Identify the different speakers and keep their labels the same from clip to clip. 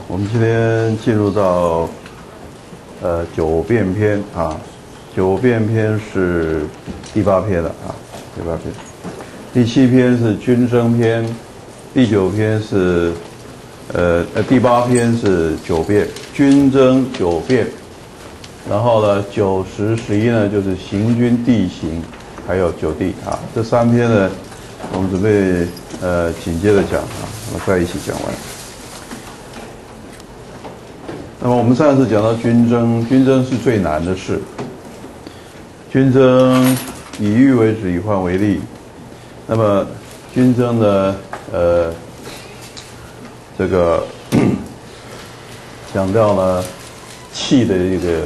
Speaker 1: 我们今天进入到九变篇啊，九变篇是第8篇了啊，第8篇，第7篇是军争篇，第9篇是第8篇是九变，军争九变，然后呢9、10、11呢就是行军地形，还有九地啊，这3篇呢我们准备紧接着讲啊，我们在一起讲完。那么我们上次讲到军争，军争是最难的事。军争以欲为止，以患为利。那么军争呢，这个讲到了气的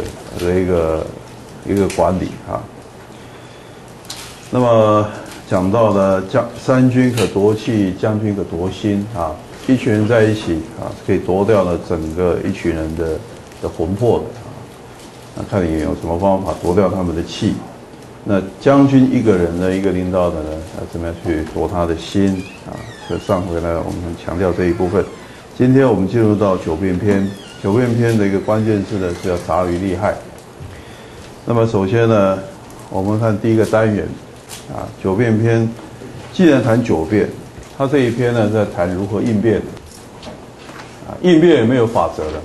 Speaker 1: 一个管理啊。那么讲到了三军可夺气，将军可夺心啊。一群人在一起啊，可以夺掉了整个一群人的魂魄的啊。那看你有什么方法夺掉他们的气。那将军一个人呢，一个领导的呢，怎么样去夺他的心啊？所以上回呢，我们强调这一部分。今天我们进入到九变篇，九变篇的一个关键字呢是要杂于利害。那么首先呢，我们看第一个单元啊，九变篇，既然谈九变。他这一篇呢，在谈如何应变的，啊，应变有没有法则的？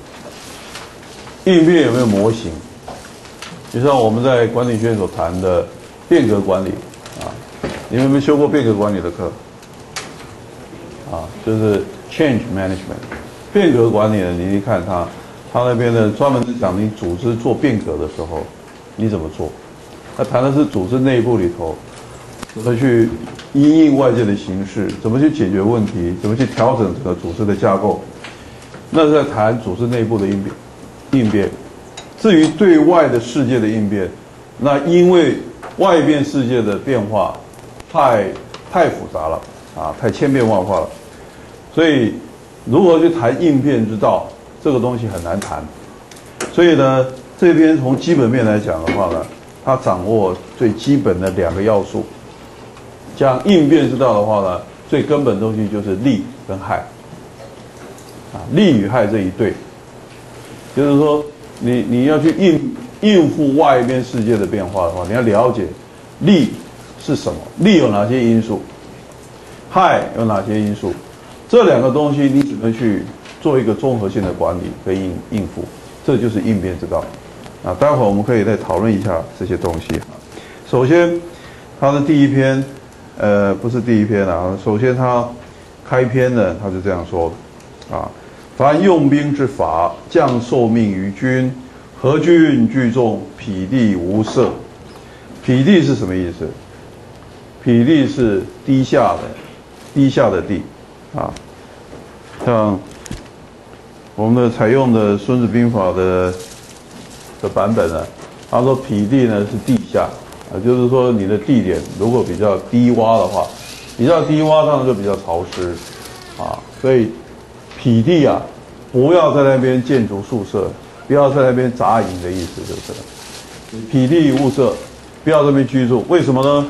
Speaker 1: 应变有没有模型？就像我们在管理学院所谈的变革管理，啊，你们有没有修过变革管理的课？啊，就是 change management， 变革管理呢，你一看他那边呢，专门是讲你组织做变革的时候，你怎么做？他谈的是组织内部里头。怎么去因应外界的形势？怎么去解决问题？怎么去调整整个组织的架构？那是在谈组织内部的应变。至于对外的世界的应变，那因为外边世界的变化太复杂了啊，太千变万化了，所以如何去谈应变之道，这个东西很难谈。所以呢，这边从基本面来讲的话呢，它掌握最基本的2个要素。讲应变之道的话呢，最根本的东西就是利跟害，啊，利与害这一对，就是说你要去应付外边世界的变化的话，你要了解利是什么，利有哪些因素，害有哪些因素，这2个东西你只能去做一个综合性的管理跟应付，这就是应变之道。啊，待会儿我们可以再讨论一下这些东西。首先，它的第1篇。不是第1篇啊。首先，他开篇呢，他是这样说的啊：凡用兵之法，将受命于军，合军聚众，匹地无色。匹地是什么意思？匹地是低下的地啊。像我们的采用的《孙子兵法》的版本呢，他说匹地呢是地下。就是说，你的地点如果比较低洼的话，比较低洼当然就比较潮湿，啊，所以匹地啊，不要在那边建筑宿舍，不要在那边扎营的意思就是了。匹地无色，不要在那边居住，为什么呢？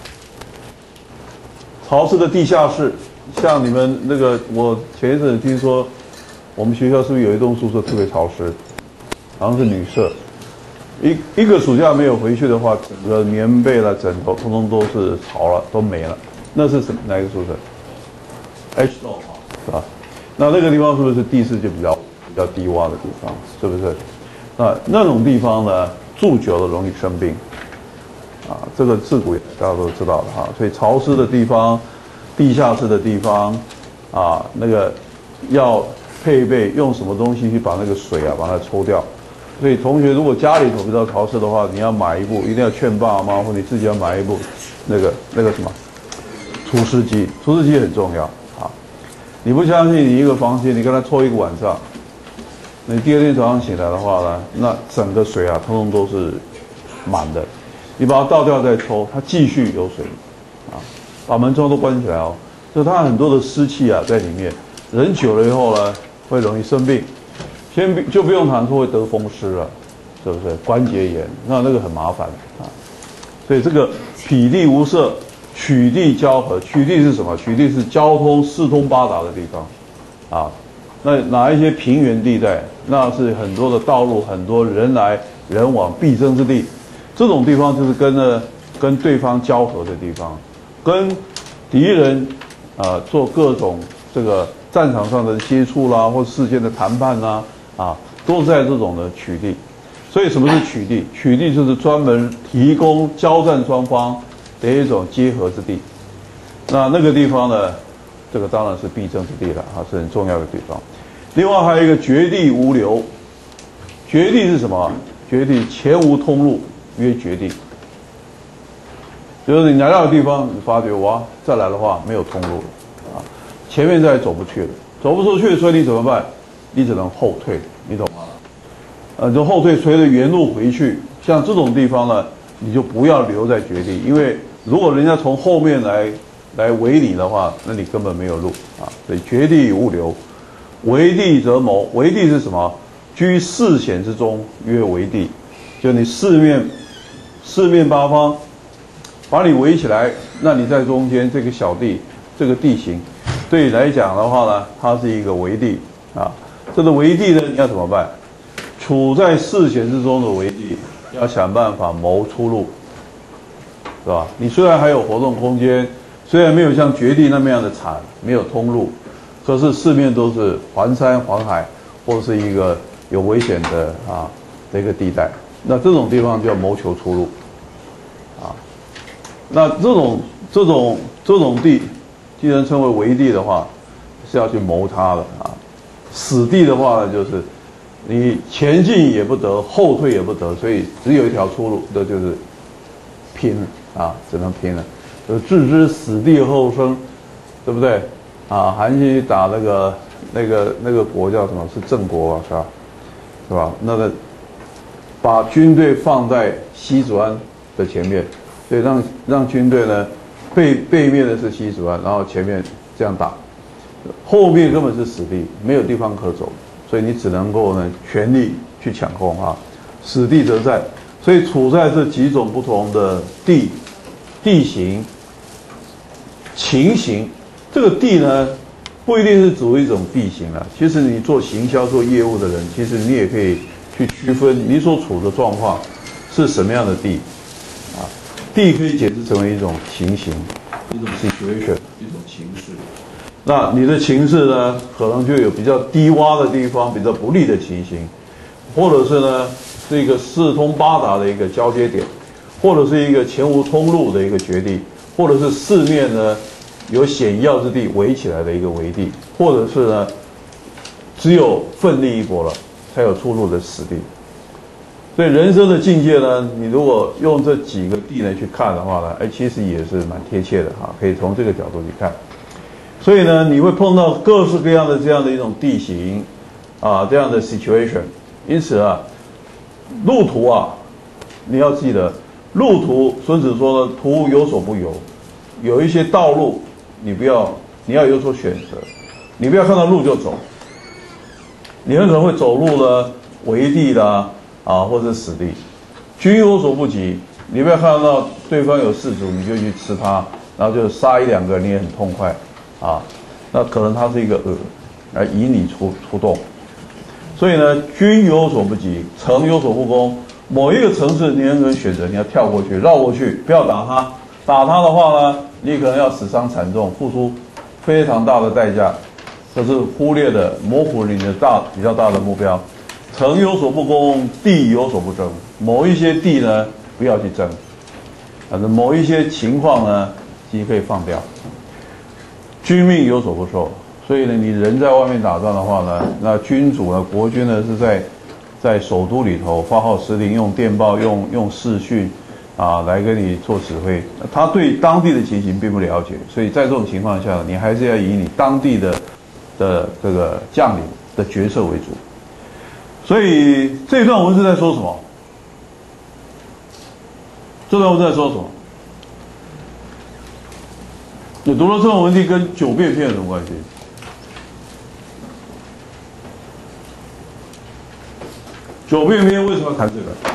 Speaker 1: 潮湿的地下室，像你们那个，我前一阵听说，我们学校是不是有一栋宿舍特别潮湿？好像是女舍。一个暑假没有回去的话，整个棉被啦、枕头通通都是潮了，都没了。那是哪一个宿舍 ？H 栋是吧？那个地方是不是地势就比较低洼的地方？是不是？那种地方呢，住久了容易生病，啊，这个自古大家都知道的哈。所以潮湿的地方、地下室的地方，啊，那个要配备用什么东西去把那个水啊把它抽掉。所以同学如果家里头比较潮湿的话，你要买一部，一定要劝爸妈或你自己要买一部那个什么除湿机，除湿机很重要啊。你不相信，你一个房间你跟他抽一个晚上，你第2天早上醒来的话呢，那整个水啊通通都是满的，你把它倒掉再抽，它继续有水啊。把门窗都关起来哦，就它很多的湿气啊在里面，人久了以后呢会容易生病。先就不用谈说会得风湿了，是不是？关节炎，那个很麻烦啊。所以这个匹地无色，取地交合。取地是什么？取地是交通四通八达的地方，啊， 那哪一些平原地带，那是很多的道路，很多人来人往必争之地。这种地方就是跟对方交合的地方，跟敌人做各种这个战场上的接触啦，或事件的谈判啦，都是在这种的取缔。所以什么是取缔？取缔就是专门提供交战双方的一种结合之地。那个地方呢，这个当然是必争之地了，是很重要的地方。另外还有一个绝地无流，绝地是什么？绝地前无通路，曰绝地。就是你来到的地方，你发觉哇，再来的话没有通路了，前面再也走不去了，走不出去，所以你怎么办？你只能后退，你懂吗？就后退，随着原路回去。像这种地方呢，你就不要留在绝地，因为如果人家从后面来围你的话，那你根本没有路所以绝地无留，围地则谋。围地是什么？居四险之中，曰围地。就你四面八方把你围起来，那你在中间这个小地，这个地形，对你来讲的话呢，它是一个围地这个围地呢，你要怎么办？处在四险之中的围地，要想办法谋出路，是吧？你虽然还有活动空间，虽然没有像绝地那么样的惨，没有通路，可是四面都是环山环海，或是一个有危险的的一个地带。那这种地方就要谋求出路那这种地，既然称为围地的话，是要去谋它的死地的话呢，就是你前进也不得，后退也不得，所以只有一条出路，那就是拼只能拼了。就置之死地而后生，对不对？韩信打那个国叫什么？是郑国是吧？那个把军队放在西子湾的前面，所以让军队呢背面的是西子湾，然后前面这样打，后面根本是死地，没有地方可走，所以你只能够呢全力去抢攻死地则战。所以处在这几种不同的地形、情形，这个地呢不一定是指一种地形其实你做行销、做业务的人，其实你也可以去区分你所处的状况是什么样的地地可以解释成为一种情形，一种 situation， 一种情势。那你的情势呢，可能就有比较低洼的地方，比较不利的情形，或者是呢是一个四通八达的一个交接点，或者是一个前无通路的一个绝地，或者是四面呢有险要之地围起来的一个围地，或者是呢只有奋力一搏了才有出路的死地。所以人生的境界呢，你如果用这几个地呢去看的话呢，其实也是蛮贴切的可以从这个角度去看。所以呢，你会碰到各式各样的这样的一种地形这样的 situation。因此路途你要记得，路途孙子说呢，途有所不由，有一些道路你要有所选择，你不要看到路就走，你很可能会走路呢围地啦或者死地。军有所不及，你不要看到对方有士卒你就去吃他，然后就杀一两个你也很痛快那可能他是一个来引你出动。所以呢，军有所不及，城有所不攻。某一个城市你很可能选择你要跳过去、绕过去，不要打他。打他的话呢，你可能要死伤惨重，付出非常大的代价，可是忽略的模糊你的比较大的目标。城有所不攻，地有所不争。某一些地呢，不要去争，反正某一些情况呢，其实可以放掉。军命有所不受，所以呢，你人在外面打仗的话呢，那君主呢，国君呢是在首都里头发号施令，用电报、用视讯来跟你做指挥。他对当地的情形并不了解，所以在这种情况下，你还是要以你当地的这个将领的角色为主。所以这段文字在说什么？这段文字在说什么？你读了这段文字跟九变篇有什么关系？九变篇为什么要谈这个？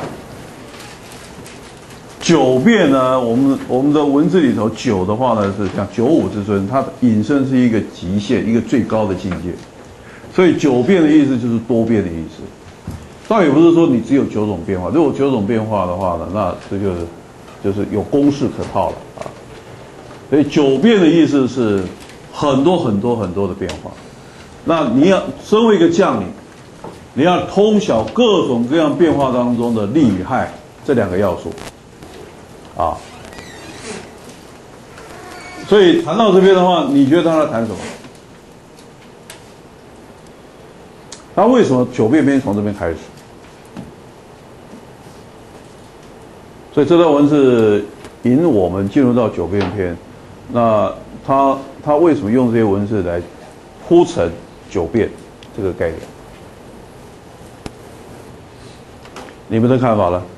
Speaker 1: 九变呢，我们的文字里头，九的话呢是像九五之尊，它引申是一个极限，一个最高的境界。 所以九变的意思就是多变的意思。倒也不是说你只有9种变化，如果9种变化的话呢，那这就是有公式可套了啊。所以九变的意思是很多很多很多的变化。那你要身为一个将领，你要通晓各种各样变化当中的利与害这2个要素啊。所以谈到这边的话，你觉得他在谈什么？他为什么九变篇从这边开始？所以这段文字引我们进入到九变篇。那他为什么用这些文字来铺陈九变这个概念？你们的看法呢？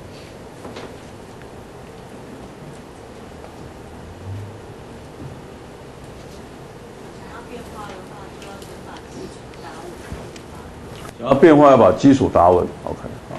Speaker 1: 想要变化要把基础打稳 ，OK， 好。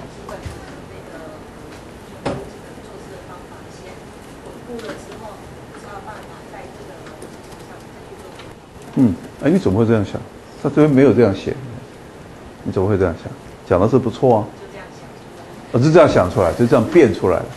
Speaker 1: 哎，你怎么会这样想？他这边没有这样写，你怎么会这样想？讲的是不错啊。我是这样想出来，就这样变出来的。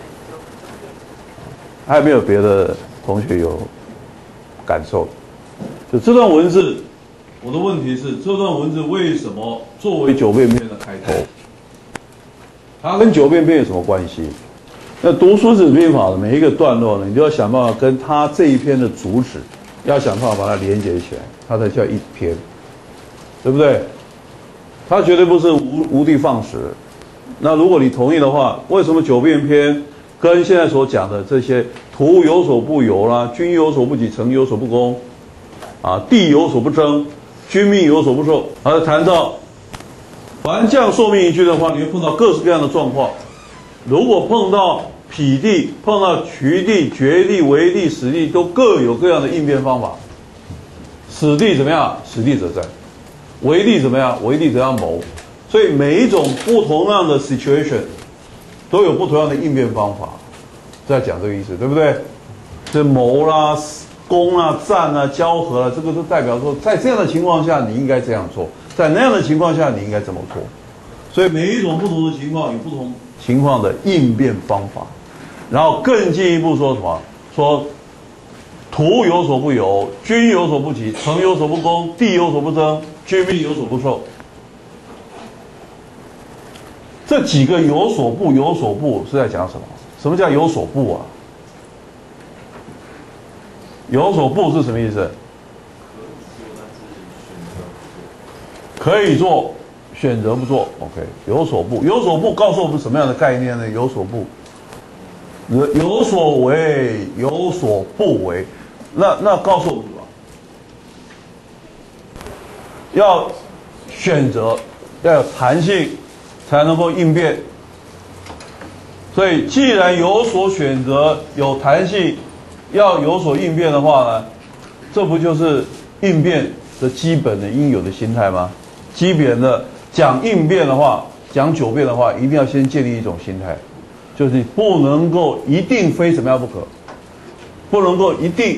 Speaker 1: 还有没有别的同学有感受？就这段文字，我的问题是，这段文字为什么作为九变篇的开头？它跟九变篇有什么关系？那读孙子兵法的每一个段落呢，你就要想办法跟他这一篇的主旨，要想办法把它连接起来，它才叫一篇，对不对？它绝对不是无的放矢。那如果你同意的话，为什么九变篇跟现在所讲的这些图有所不由啦，君有所不己，臣有所不攻，啊，地有所不争，君命有所不受，而谈到凡将受命于君的话，你会碰到各式各样的状况。如果碰到否地、碰到渠地、绝地、为地、死地，都各有各样的应变方法。死地怎么样？死地者战。为地怎么样？为地者要谋。所以每一种不同样的 situation 都有不同样的应变方法，在讲这个意思，对不对？这谋啦、攻啦、战啦、交合啦，这个都代表说，在这样的情况下你应该这样做，在那样的情况下你应该这么做。所以每一种不同的情况有不同情况的应变方法。然后更进一步说什么？说图有所不由，君有所不及，臣有所不攻，地有所不争，君命有所不受。这几个有所不是在讲什么？什么叫有所不啊？有所不是什么意思？可以做，选择不做。OK， 有所不，有所不告诉我们什么样的概念呢？有所不，有所为，有所不为。那告诉我们什么？要选择，要有弹性，才能够应变。所以，既然有所选择、有弹性，要有所应变的话呢，这不就是应变的基本的应有的心态吗？基本的讲应变的话，讲九变的话，一定要先建立一种心态，就是你不能够一定非怎么样不可，不能够一定，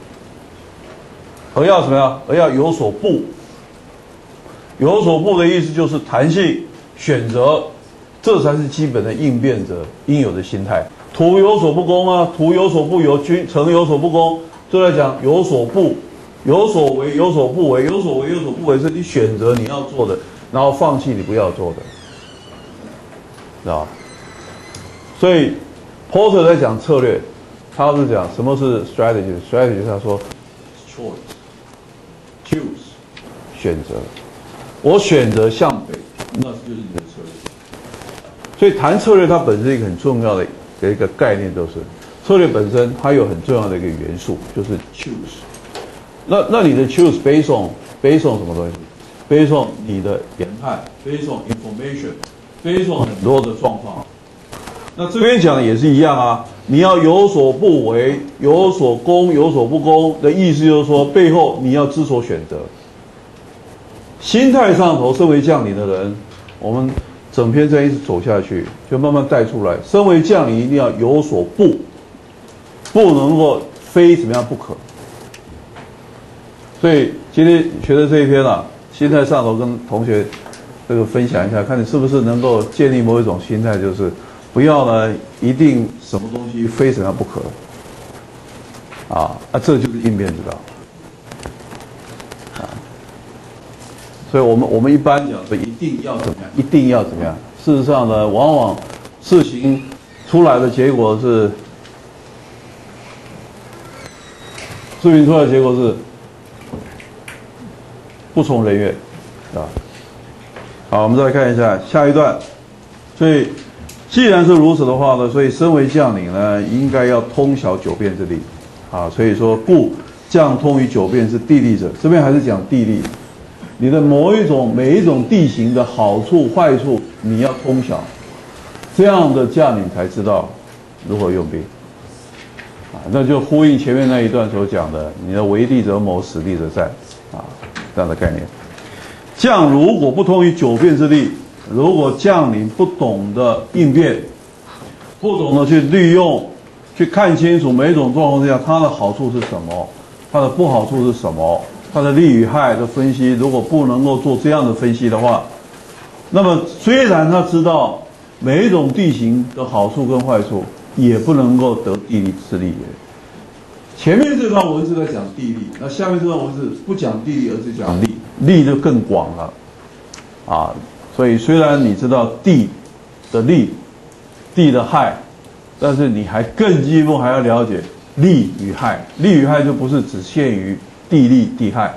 Speaker 1: 而要怎么样？而要有所不。有所不的意思就是弹性、选择，这才是基本的应变者应有的心态。图有所不攻啊，图有所不由，臣有所不攻，就在讲有所不，有所为，有所不为，有所为，有所不为，是你选择你要做的，然后放弃你不要做的，知道吧？所以 Porter 在讲策略，他是讲什么是 strategy？strategy 他说 choose， 选择。我选择向北，那就是你的策略。所以谈策略，它本身一个很重要的一个概念，就是策略本身它有很重要的一个元素，就是 choose。那你的 choose based on 什么东西 ？based on 你的研判 ，based on information，based on 很多的状况。那这边讲的也是一样啊，你要有所不为，有所攻，有所不攻的意思，就是说背后你要知所选择。心态上头，身为将领的人，我们整篇这样一直走下去，就慢慢带出来。身为将领，一定要有所不，不能够非怎么样不可。所以今天学的这一篇啊， 心态上头跟同学这个分享一下，看你是不是能够建立某一种心态，就是不要呢一定什么东西非怎样不可。这就是应变之道。所以我们一般讲说一定要怎么样，一定要怎么样。事实上呢，往往事情出来的结果是，不从人愿，好，我们再看一下下一段。所以，既然是如此的话呢，所以身为将领呢，应该要通晓九变之理。所以说，故将通于九变之地利者，这边还是讲地利。你的每一种地形的好处坏处，你要通晓，这样的将领才知道如何用兵。那就呼应前面那一段所讲的，你的为地者谋，使地者战，这样的概念。将如果不通于九变之力，如果将领不懂得应变，不懂得去利用，去看清楚每一种状况之下它的好处是什么，它的不好处是什么，它的利与害的分析，如果不能够做这样的分析的话，那么虽然他知道每一种地形的好处跟坏处，也不能够得地利之利也。前面这段文字在讲地利，那下面这段文字不讲地利，而是讲利，利就更广了，所以虽然你知道地的利、地的害，但是你还更进一步还要了解利与害，利与害就不是只限于地利地害，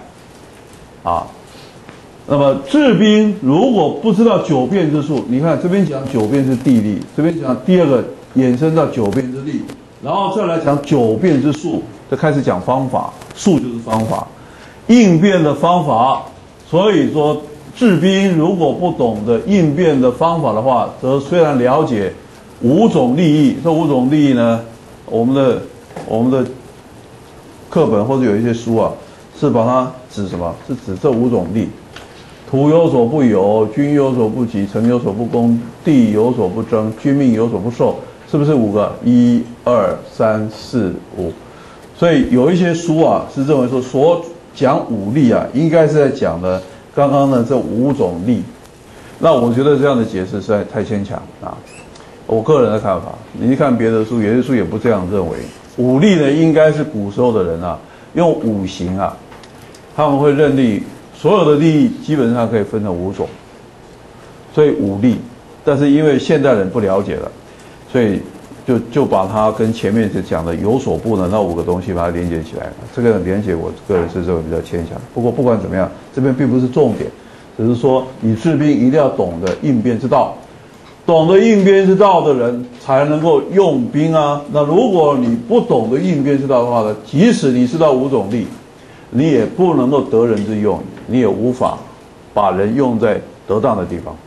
Speaker 1: 那么治兵如果不知道九变之术，你看这边讲九变之地利，这边讲第二个衍生到九变之利，然后再来讲九变之术，就开始讲方法，术就是方法，应变的方法。所以说治兵如果不懂得应变的方法的话，则虽然了解五种利益，这五种利益呢，我们的课本或者有一些书是把它指什么？是指这五种利：土有所不有，军有所不及，城有所不攻，地有所不争，君命有所不受。是不是五个？1、2、3、4、5。所以有一些书是认为说所讲五利应该是在讲的刚刚的这五种利。那我觉得这样的解释实在太牵强我个人的看法，你去看别的书，有些书也不这样认为。五利呢，应该是古时候的人用五行他们会认定所有的利益基本上可以分成5种，所以五利。但是因为现代人不了解了，所以就把它跟前面讲的有所不能那5个东西把它连接起来了。这个连接我个人是认为比较牵强。不过不管怎么样，这边并不是重点，只是说你治兵一定要懂得应变之道，懂得应变之道的人才能够用兵那如果你不懂得应变之道的话呢，即使你知道5种利，你也不能够得人之用，你也无法把人用在得当的地方。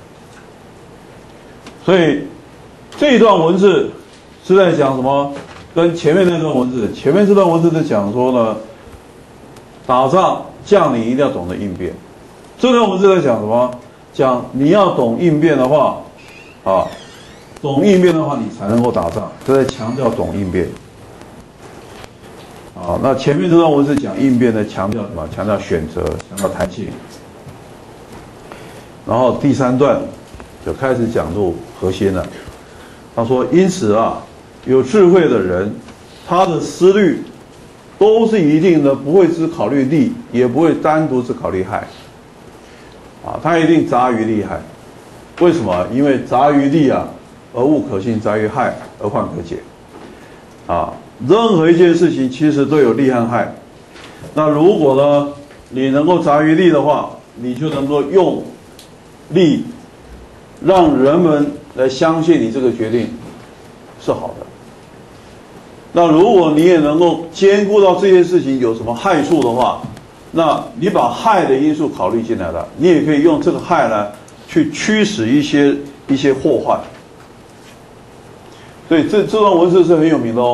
Speaker 1: 所以这一段文字是在讲什么？跟前面那段文字，前面这段文字在讲说呢，打仗将领一定要懂得应变。这段文字在讲什么？讲你要懂应变的话，懂应变的话，你才能够打仗。这在强调懂应变。那前面这段文字讲应变的，强调什么？强调选择，强调弹性。然后第3段就开始讲入核心了。他说：“因此有智慧的人，他的思虑都是一定的，不会只考虑利，也不会单独只考虑害。他一定杂于利害。为什么？因为杂于利而无可信；杂于害而患可解。任何一件事情其实都有利和害。那如果呢，你能够杂于利的话，你就能够用利让人们来相信你这个决定是好的。那如果你也能够兼顾到这件事情有什么害处的话，那你把害的因素考虑进来了，你也可以用这个害呢去驱使一些祸患。所以这段文字是很有名的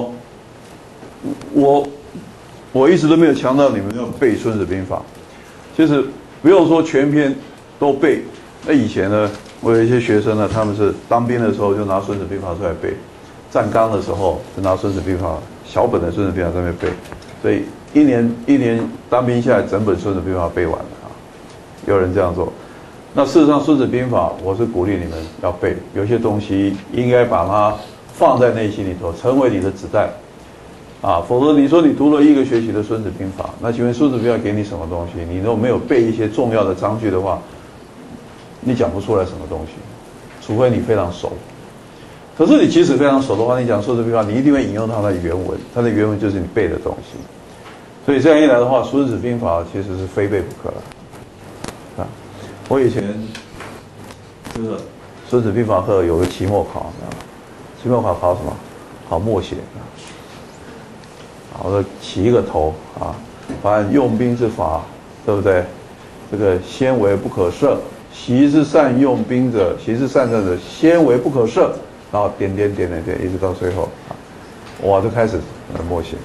Speaker 1: 我一直都没有强调你们要背《孙子兵法》，其实不用说全篇都背。那以前呢，我有一些学生呢，他们是当兵的时候就拿《孙子兵法》出来背，站岗的时候就拿《孙子兵法》小本的《孙子兵法》在那边背，所以一年当兵下来，整本《孙子兵法》背完了有人这样做。那事实上，《孙子兵法》我是鼓励你们要背，有些东西应该把它放在内心里头，成为你的子弹啊。否则你说你读了1个学期的《孙子兵法》，那请问《孙子兵法》给你什么东西？你都没有背一些重要的章句的话，你讲不出来什么东西，除非你非常熟。可是你即使非常熟的话，你讲《孙子兵法》，你一定会引用它的原文，它的原文就是你背的东西。所以这样一来的话，《孙子兵法》其实是非背不可了啊。我以前这个《孙子兵法》课有个期末考，期末考什么？考默写啊。我起一个头啊，凡用兵之法，对不对？这个先为不可赦，习之善用兵者，习之善战者，先为不可赦。然后点，一直到最后啊，我就开始默写。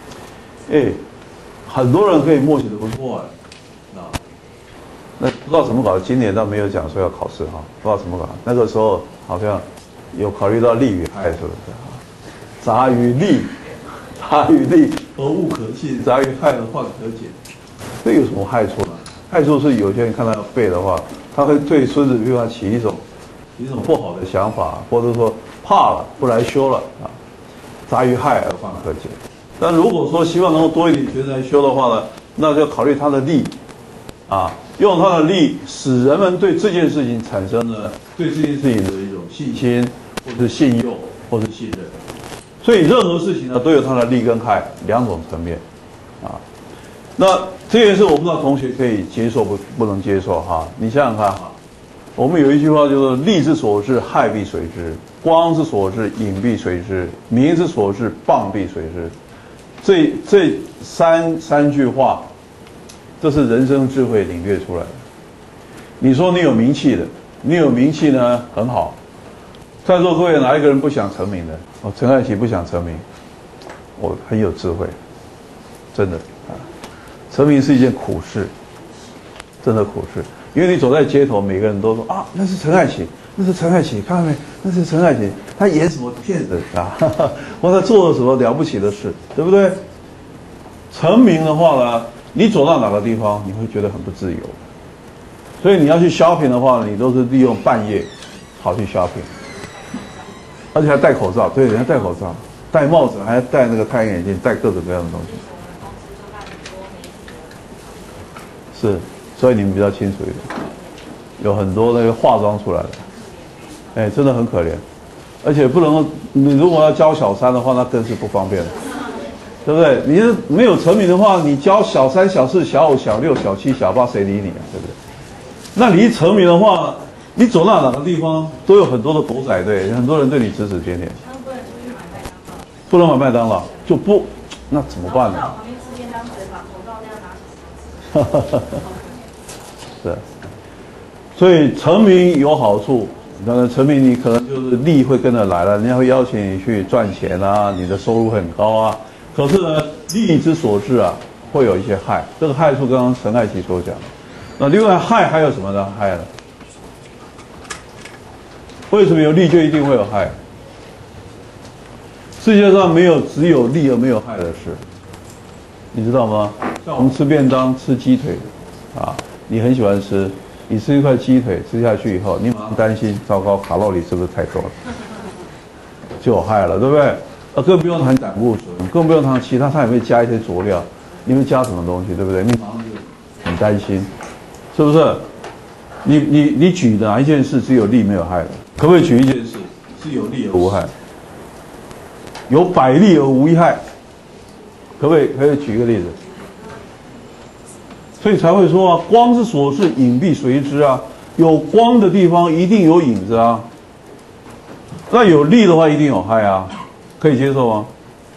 Speaker 1: 很多人可以默写的不错那不知道怎么搞，今年倒没有讲说要考试哈，不知道怎么搞。那个时候好像有考虑到利与害，是不是？杂于利而物可信，杂于害而患可减。这有什么害处呢？害处是有些人看到要背的话，他会对《孙子兵法》起一种不好的想法，或者说怕了不来修了啊。杂于害而患可减。但如果说希望能够多一点学生来修的话呢，那就考虑他的利啊，用他的利使人们对这件事情产生了对这件事情的一种信心，或是信用，或是信任。所以任何事情呢都有它的利跟害2种层面啊。那这件事我不知道同学可以接受不能接受哈？你想想看哈，我们有一句话就是“利之所至，害必随之；光之所至，影必随之；民之所至，谤必随之。”这三句话，这是人生智慧领略出来的。你说你有名气的，你有名气呢很好。在座各位哪一个人不想成名的？陈爱琪不想成名，我很有智慧，真的啊。成名是一件苦事，真的苦事。因为你走在街头，每个人都说啊，那是陈爱琪，那是陈爱琪，看到没？那是陈爱琪，他演什么骗子啊？或者做了什么了不起的事，对不对？成名的话呢，你走到哪个地方，你会觉得很不自由。所以你要去 shopping 的话，你都是利用半夜跑去 shopping， 而且还戴口罩，对，人家戴口罩，戴帽子，还要戴那个太阳眼镜，戴各种各样的东西。是，所以你们比较清楚一点，有很多那个化妆出来的，真的很可怜，而且不能够，你如果要教小三的话，那更是不方便了，对不对？你是没有成名的话，你教小三、小四、小五、小六、小七、小八，谁理你啊？对不对？那你一成名的话，你走到哪个地方都有很多的狗仔队，很多人对你指指点点。他们不能出去买麦当劳，不能买麦当劳，就不，那怎么办呢？旁边吃便当，嘴把口罩那样拿起是，所以成名有好处。当然，成名你可能就是利会跟着来了，人家会邀请你去赚钱啊，你的收入很高啊。可是呢，利之所至啊，会有一些害。这个害处刚刚陈爱琪所讲。那另外害还有什么呢？害呢？为什么有利就一定会有害？世界上没有只有利而没有害的事，你知道吗？像我们吃便当吃鸡腿啊，你很喜欢吃，你吃一块鸡腿吃下去以后，你马上担心，糟糕，卡路里是不是太多了？就有害了，对不对？更不用谈胆固醇，更不用谈其他，它也会加一些佐料，你会加什么东西，对不对？你马上就很担心，是不是？你举哪一件事只有利没有害的？可不可以举一件事是有利而无害？有百利而无一害，可不可以？可以举一个例子。所以才会说啊，光之所至，影必随之啊。有光的地方一定有影子啊。那有利的话，一定有害啊，可以接受吗？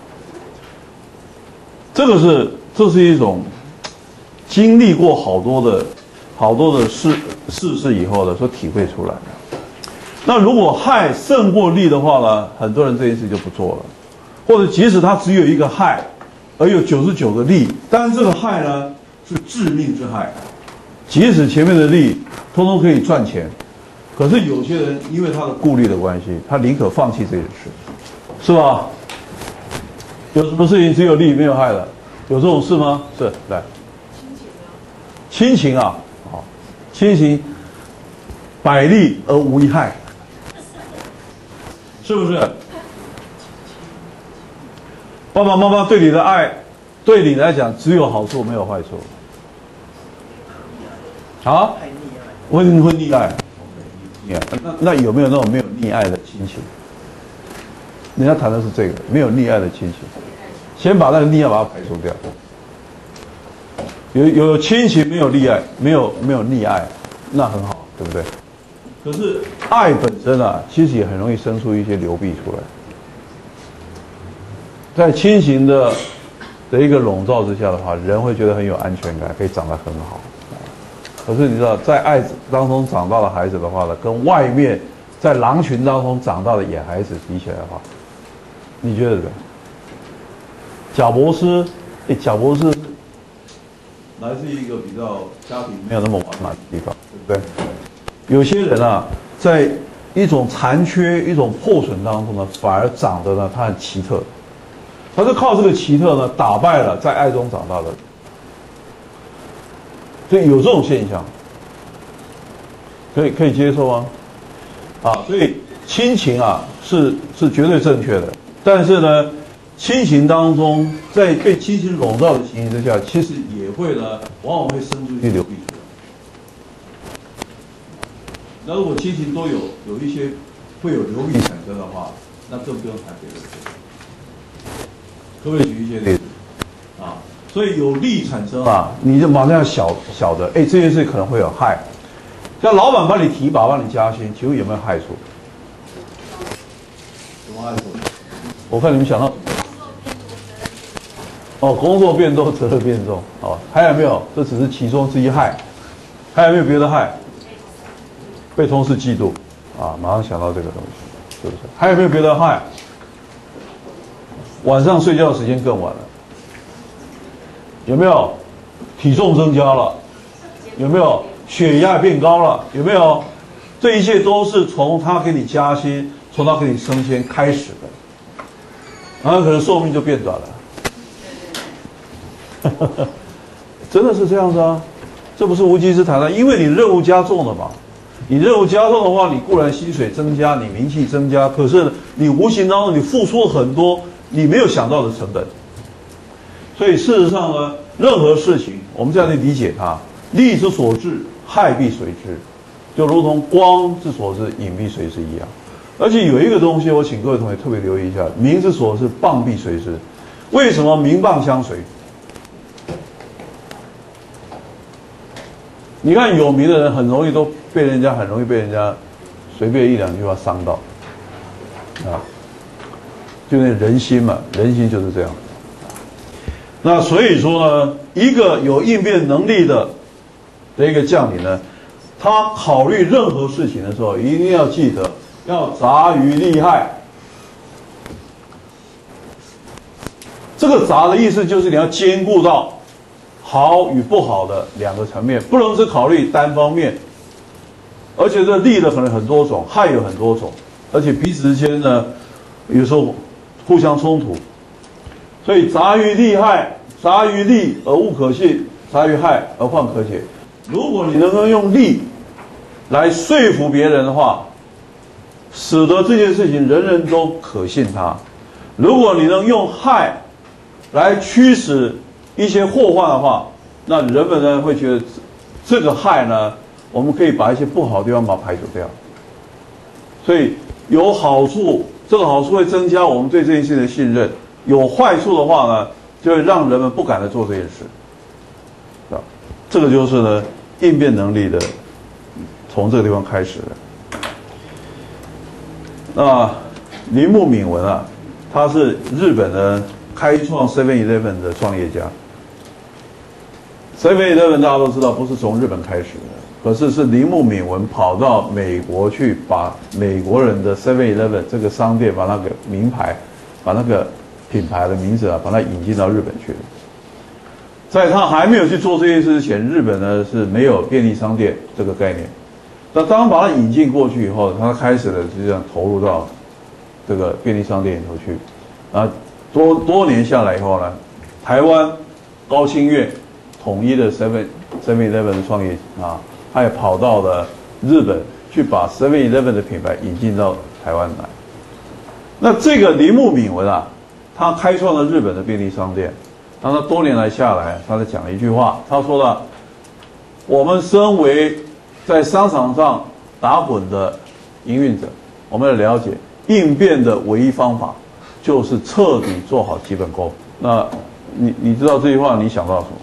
Speaker 1: 这是一种经历过好多的事以后的所体会出来的。那如果害胜过利的话呢，很多人这件事就不做了，或者即使他只有一个害，而有99个利，但是这个害呢是致命之害，即使前面的利通通可以赚钱，可是有些人因为他的顾虑的关系，他宁可放弃这件事，是吧？有什么事情只有利没有害的？有这种事吗？是，来，亲情啊，好， 亲情百利而无一害，是不是？爸爸妈妈对你的爱，对你来讲只有好处没有坏处。啊？会溺爱。那有没有那种没有溺爱的亲情？人家谈的是这个，没有溺爱的亲情。先把那个溺爱把它排除掉。有亲情没有溺爱，没有溺爱，那很好，对不对？可是爱本身啊，其实也很容易生出一些流弊出来。在亲情的一个笼罩之下的话，人会觉得很有安全感，可以长得很好。可是你知道，在爱当中长大的孩子的话呢，跟外面在狼群当中长大的野孩子比起来的话，你觉得怎么样？贾博士来自一个比较家庭没有那么完满的地方，对不对？有些人啊，在一种残缺、一种破损当中呢，反而长得呢，他很奇特。他是靠这个奇特呢，打败了在爱中长大的人。所以有这种现象，可以接受吗？啊，所以亲情啊是绝对正确的，但是呢，亲情当中在被亲情笼罩的情形之下，其实也会呢，往往会生出一些流弊出来。那如果亲情都有一些会有流弊产生的话，那更不用谈别的事。可不可以举一些例子？啊，所以有利产生啊，你就马上要晓得，哎，这件事可能会有害。像老板帮你提拔、帮你加薪，请问有没有害处？什么害处？我看你们想到，哦，工作变多，责任变重，哦，还有没有？这只是其中之一害，还有没有别的害？被同事嫉妒，啊，马上想到这个东西，是不是？还有没有别的害？晚上睡觉的时间更晚了，有没有？体重增加了，有没有？血压变高了，有没有？这一切都是从他给你加薪，从他给你升迁开始的，然后可能寿命就变短了。真的是这样子啊，这不是无稽之谈啊，因为你任务加重了嘛。你任务加重的话，你固然薪水增加，你名气增加，可是你无形当中你付出了很多你没有想到的成本。所以事实上呢，任何事情我们这样去理解它，利之所至，害必随之，就如同光之所至，影必随之一样。而且有一个东西，我请各位同学特别留意一下：名之所至，谤必随之。为什么名谤相随？你看有名的人很容易被人家随便一两句话伤到，啊，就那人心嘛，人心就是这样。那所以说呢，一个有应变能力的一个将领呢，他考虑任何事情的时候，一定要记得要杂于利害。这个杂的意思就是你要兼顾到好与不好的两个层面，不能只考虑单方面。而且这利的可能很多种，害有很多种，而且彼此之间呢，有时候互相冲突。所以杂于利害，杂于利而无可信，杂于害而患可解。如果你能够用利来说服别人的话，使得这件事情人人都可信他；如果你能用害来驱使一些祸患的话，那人们呢会觉得这个害呢，我们可以把一些不好的地方把它排除掉。所以有好处，这个好处会增加我们对这件事情的信任；有坏处的话呢，就会让人们不敢来做这件事。啊，这个就是呢应变能力的从这个地方开始的。那铃木敏文啊，他是日本的开创 7-Eleven 的创业家。7-Eleven 大家都知道不是从日本开始的，可是是铃木敏文跑到美国去，把美国人的 7-Eleven 这个商店，把那个名牌，把那个品牌的名字啊，把它引进到日本去。在他还没有去做这件事之前，日本呢是没有便利商店这个概念。那当把它引进过去以后，他开始了就这样投入到这个便利商店里头去。啊，多年下来以后呢，台湾高新院统一的 7-Eleven 的创业啊， 还跑到了日本去把 7-Eleven 的品牌引进到台湾来。那这个铃木敏文啊，他开创了日本的便利商店。那他多年来下来，他在讲了一句话，他说了：我们身为在商场上打滚的营运者，我们要了解应变的唯一方法就是彻底做好基本功。那你知道这句话，你想到什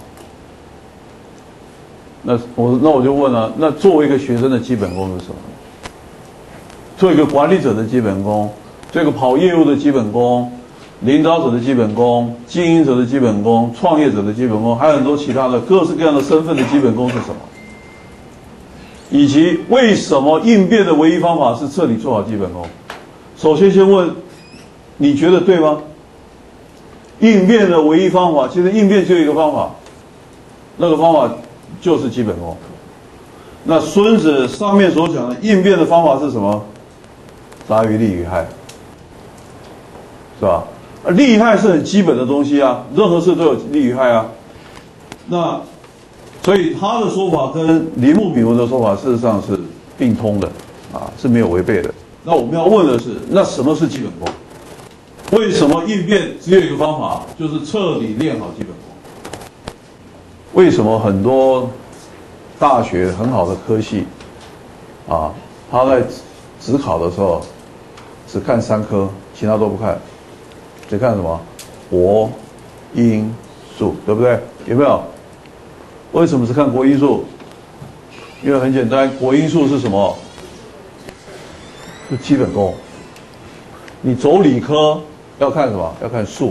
Speaker 1: 么？那我就问了，那作为一个学生的基本功是什么？做一个管理者的基本功，做一个跑业务的基本功，领导者的基本功，经营者的基本功，创业者的基本功，还有很多其他的各式各样的身份的基本功是什么？以及为什么应变的唯一方法是彻底做好基本功？首先先问，你觉得对吗？应变的唯一方法，其实应变只有一个方法，那个方法就是基本功。那孙子上面所讲的应变的方法是什么？杂于利与害，是吧？利害是很基本的东西啊，任何事都有利与害啊。那所以他的说法跟铃木敏文的说法事实上是并通的啊，是没有违背的。那我们要问的是，那什么是基本功？为什么应变只有一个方法，就是彻底练好基本功？为什么很多大学很好的科系啊，他在指考的时候只看3科，其他都不看，只看什么国英数，对不对？有没有？为什么只看国英数？因为很简单，国英数是什么？是基本功。你走理科要看什么？要看数，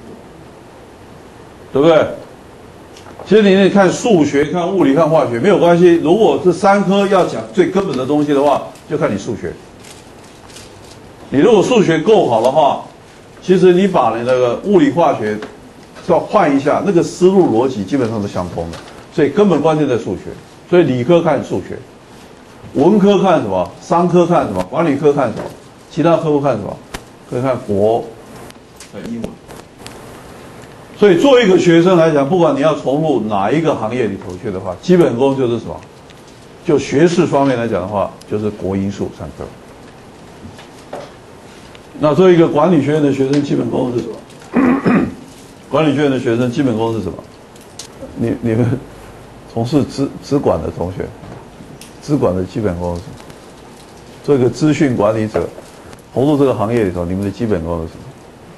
Speaker 1: 对不对？其实你看数学、看物理、看化学没有关系。如果这3科要讲最根本的东西的话，就看你数学。你如果数学够好的话，其实你把你那个物理、化学要换一下，那个思路逻辑基本上是相通的。所以根本关键在数学。所以理科看数学，文科看什么？商科看什么？管理科看什么？其他科目看什么？可以看国和英文。所以作为一个学生来讲，不管你要重入哪一个行业里头去的话，基本功就是什么？就学士方面来讲的话，就是国英数3科。那作为一个管理学院的学生，基本功是什么？管理学院的学生基本功是什么？你们从事资管的同学，资管的基本功是什么？做一个资讯管理者，投入这个行业里头，你们的基本功是什么？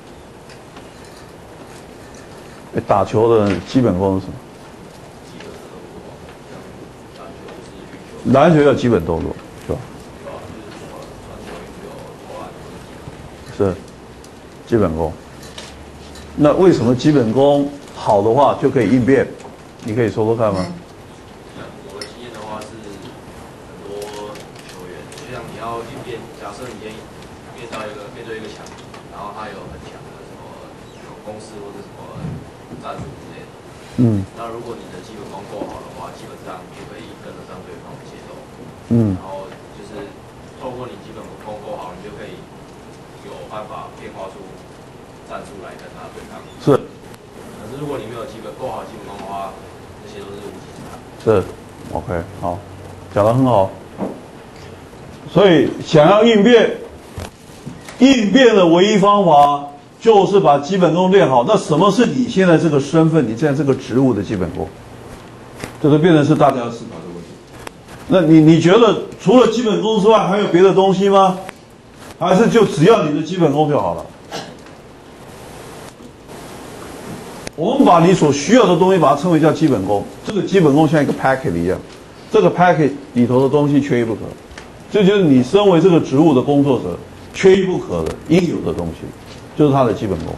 Speaker 1: 打球的基本功是什么？篮球要基本动作，是吧？是基本功。那为什么基本功好的话就可以应变？你可以说说看吗？
Speaker 2: 我的经验的话是，很多球员，就像你要应变，假设你今天面对一个强敌，然后他有很强的什么公式或者什么战术之类的，那如果你的基本功够好的话，基本上就可以跟得上对方的节奏，然后就是透过你基本功够好，你就可以有办法变化出战术来跟他对抗。
Speaker 1: 是。
Speaker 2: 可是如果你没有够好基本功的话，这些都是无稽之谈。
Speaker 1: 是 ，OK， 好，讲得很好。所以想要应变的唯一方法就是把基本功练好。那什么是你现在这个身份、你现在这个职务的基本功？这个变成是大家要思考的问题。那你觉得除了基本功之外，还有别的东西吗？还是就只要你的基本功就好了？我们把你所需要的东西，把它称为叫基本功。这个基本功像一个 packet 一样，这个 packet 里头的东西缺一不可。这就是你身为这个职务的工作者缺一不可的应有的东西，就是他的基本功。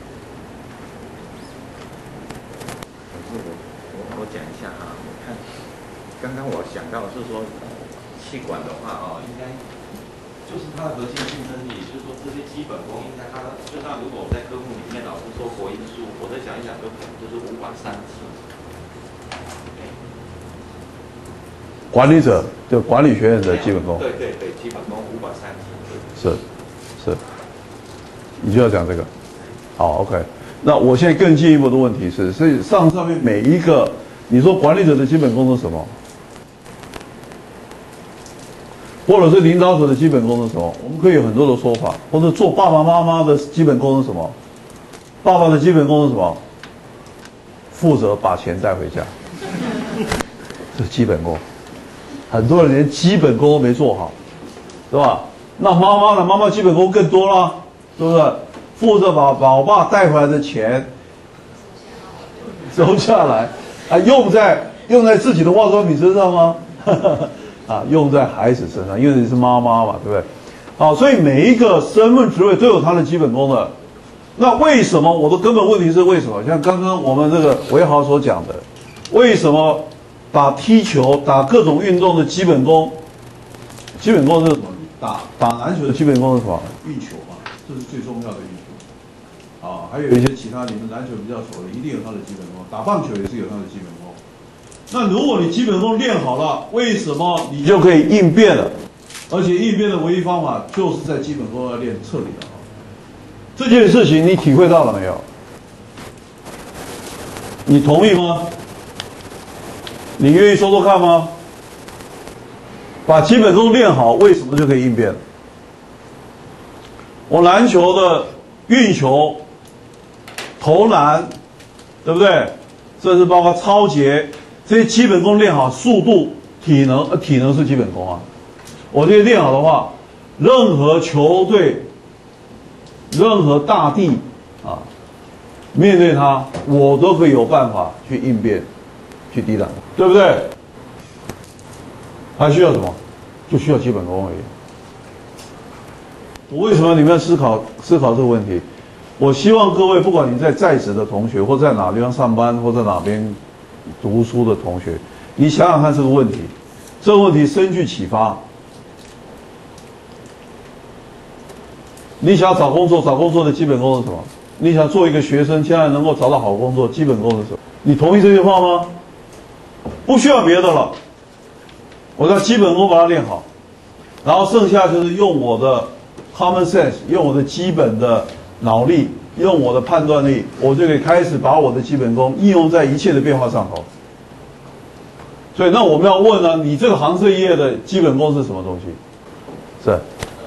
Speaker 3: 我讲一下啊，我看刚刚我想到是说，气管的话应该就是它的核心竞争力，就是说这些基本功应该它，就像如果我在科目里面老师说国英数，我再讲一讲，就可能就是5管3题。
Speaker 1: 管理者就管理学院的基本功。
Speaker 3: 对，基本功5管3题。
Speaker 1: 是，你就要讲这个。好 ，OK。那我现在更进一步的问题是，所以上面每一个，你说管理者的基本功是什么？ 或者是领导者的基本功是什么？我们可以有很多的说法，或者做爸爸妈妈的基本功是什么？爸爸的基本功是什么？负责把钱带回家，这是基本功。很多人连基本功都没做好，对吧？那妈妈呢？妈妈基本功更多了，是不是？负责把老爸带回来的钱收下来，啊，用在自己的化妆品身上吗？啊，用在孩子身上，因为你是妈妈嘛，对不对？好，所以每一个身份职位都有它的基本功的。那为什么我的根本问题是为什么？像刚刚我们这个维豪所讲的，为什么打踢球、打各种运动的基本功？基本功是什么？打篮球的基本功是什么？运球嘛，这是最重要的运球。啊，还有一些其他你们篮球比较熟的，一定有它的基本功。打棒球也是有它的基本功。那如果你基本功练好了，为什么你就可以应变了？而且应变的唯一方法就是在基本功要练彻底的好。这件事情你体会到了没有？你同意吗？你愿意说说看吗？把基本功练好，为什么就可以应变？我篮球的运球、投篮，对不对？甚至包括抄截，这些基本功练好，速度、体能是基本功啊。我这些练好的话，任何球队、任何大地啊，面对它，我都可以有办法去应变、去抵挡，对不对？还需要什么？就需要基本功而已。我为什么你们要思考这个问题？我希望各位，不管你在职的同学，或在哪地方上班，或在哪边读书的同学，你想想看这个问题，这个问题深具启发。你想找工作，找工作的基本功是什么？你想做一个学生，将来能够找到好工作，基本功是什么？你同意这句话吗？不需要别的了，我要基本功把它练好，然后剩下就是用我的 common sense， 用我的基本的脑力，用我的判断力，我就可以开始把我的基本功应用在一切的变化上头。所以，那我们要问呢，你这个行业的基本功是什么东西？是？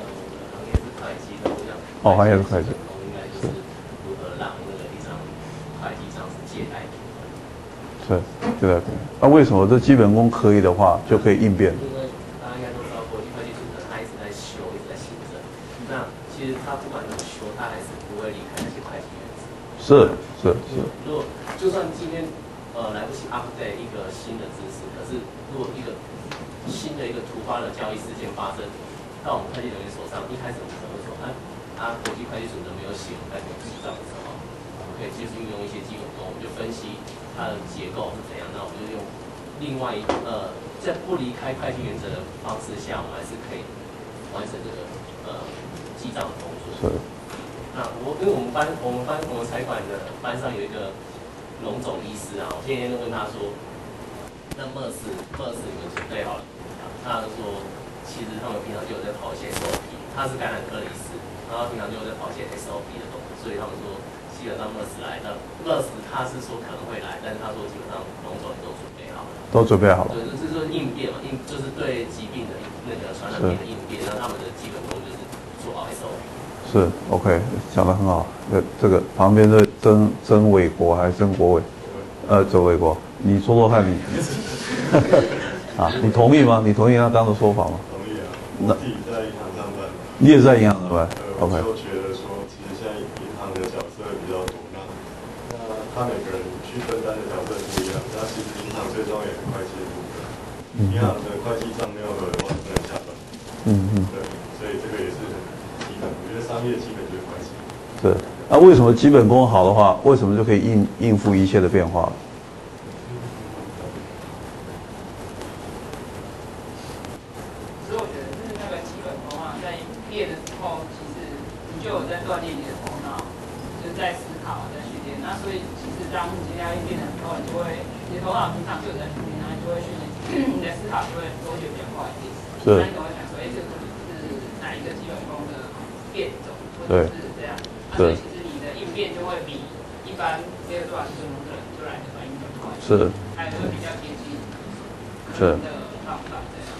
Speaker 1: 哦，行业是会计。
Speaker 4: 应该就是如何让那个一张会计上是借贷平衡。
Speaker 1: 是借贷平衡。那为什么这基本功可以的话，就可以应变？
Speaker 4: 因为大家应该都知道，国际会计署可能他一直在修，一直在新增。那其实他不管怎么修，他还是不会离开那些会计原则。
Speaker 1: 是。
Speaker 4: 如果就算今天来不及 update 一个新的知识，可是如果一个新的一个突发的交易事件发生到我们会计人员手上，一开始我们可能会说，国际会计署都没有写，我们在记账的时候，我们可以就是运用一些基本功，我们就分析它的结构是怎样。那我们就用另外在不离开会计原则的方式下，我们还是可以完成这个记账的工作。
Speaker 1: 是。
Speaker 4: 那因为我们财管的班上有一个龙总医师啊，我天天都问他说，那 MERS 你们准备好了？他就说，其实他们平常就有在跑一些 SOP， 他是感染科的医师。然后平常就在跑一些 SOP 的东西，所以他们说基本上 MERS 来，那 MERS 他是说可能会来，但是他说基本上龙总都准备好了，
Speaker 1: 都准备好了。
Speaker 4: 对，就是说应变嘛，就是对疾病的那个传染病的应变，然后他们的基本功就是做好 SOP。是
Speaker 1: OK， 讲得很好。这个旁边是曾伟国还是曾国伟？周伟国，你说说看你。啊，你同意吗？你同意他当的说法吗？
Speaker 5: 同意啊，我自己在银行上班。
Speaker 1: 你也在银行上班？OK。
Speaker 5: 我就觉得说，其实现在银行的角色比较多，那他每个人去分担的角色不一样。那其实银行最重要也是会计的部分，银行的会计账没有合的话不能下班。对，所以这个也是很基本。我觉得商业基本就是会计。
Speaker 1: 是。那为什么基本功好的话，为什么就可以应付一切的变化？
Speaker 6: 锻炼你的头脑，就是在思考、在训练。那所以其实当你今天要应变的时候，你就会，你的头脑平常就有在训练，然后你就会训练，你的思考就会多觉比较快一点。是。那你就会想说，这个可能是哪一个基本功的变种，或者是这样。所以其实你的应变就会比一般没有做好基本功的人就来的反应更快。是。还有就会比较接近可能的方法这样。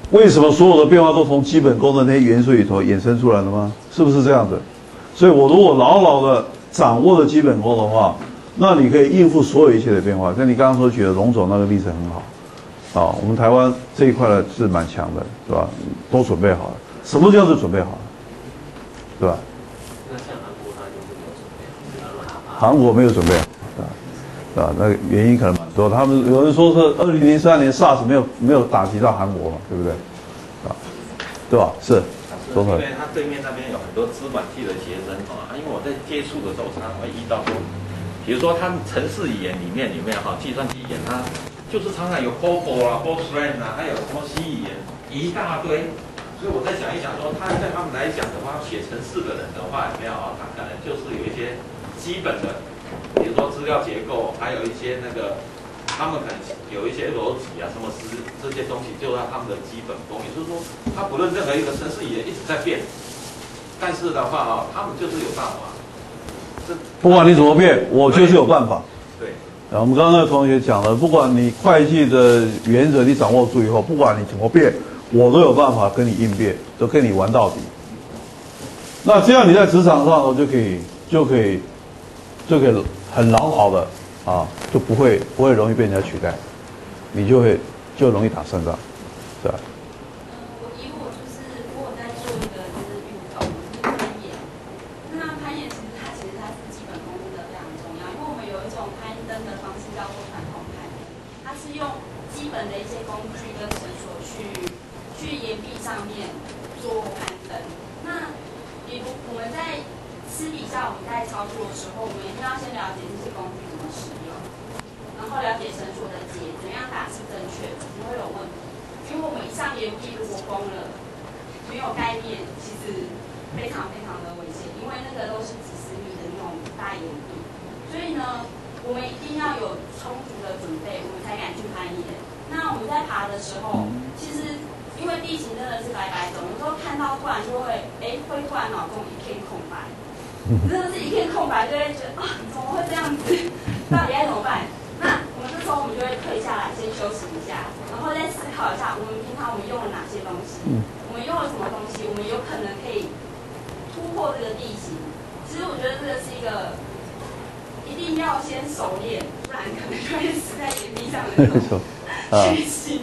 Speaker 1: 为什么所有的变化都从基本功的那些元素里头衍生出来的吗？是不是这样子？所以我如果牢牢的掌握了基本功的话，那你可以应付所有一切的变化。像你刚刚所举的龙总那个例子很好，啊，我们台湾这一块呢是蛮强的，是吧？都准备好了。什么叫做准备好了？对吧？
Speaker 4: 那像韩国，他就是没有准备好，
Speaker 1: 韩国没有准备好，啊，那个原因可能蛮多。他们有人说是2003年 SARS 没有打击到韩国嘛，对不对？啊，对吧？是。
Speaker 3: 因为他对面那边有很多资管系的学生啊，因为我在接触的时候，常常会遇到说，比如说他们程式语言里面计算机语言，它就是常常有 COBOL 啊、Fortran 啊，还有什么 C 语言一大堆。所以我在想一想说，对他们来讲的话，写程式的人的话，有没有啊？他可能就是有一些基本的，比如说资料结构，还有一些那个。他们可能有一些逻辑啊，什么这些东西，就是他们的基本功。也就是说，他不论任何一个程式语言一直在变，但是的话啊，他们就是有办法。
Speaker 1: 不管你怎么变，我就是有办法。
Speaker 3: 对。
Speaker 1: 然后我们刚刚那个同学讲了，不管你会计的原则你掌握住以后，不管你怎么变，我都有办法跟你应变，都跟你玩到底。那这样你在职场上就可以很牢的。啊，就不会容易被人家取代，你就容易打胜仗，是吧？
Speaker 7: 我以我就是如果在做一个就是运动，就是攀岩，那攀岩其实它是基本功真的非常重要，因为我们有一种攀登的方式叫做传统攀岩，它是用基本的一些工具跟绳索去岩壁上面做攀登。那比如我们在私底下我们在操作的时候，我们一定要先了解这些工具怎么使用，然后了解绳索的结怎么样打是正确的，不会有问题。因为我们一上岩壁如果崩了，没有概念，其实非常非常的危险，因为那个都是几十米的那种大岩壁。所以呢，我们一定要有充足的准备，我们才敢去攀岩。那我们在爬的时候，其实因为地形真的是白白走，有时候看到突然就会突然脑中一片空白。真的是一片空白，就会觉得啊，怎么会这样子？到底该怎么办？那我们这时候我们就会退下来，先休息一下，然后再思考一下，我们平常用了哪些东西？我们用了什么东西？我们有可能可以突破这个地形。其实我觉得这个是一个一定要先熟练，不然可能就会死在岩壁上的那种学习。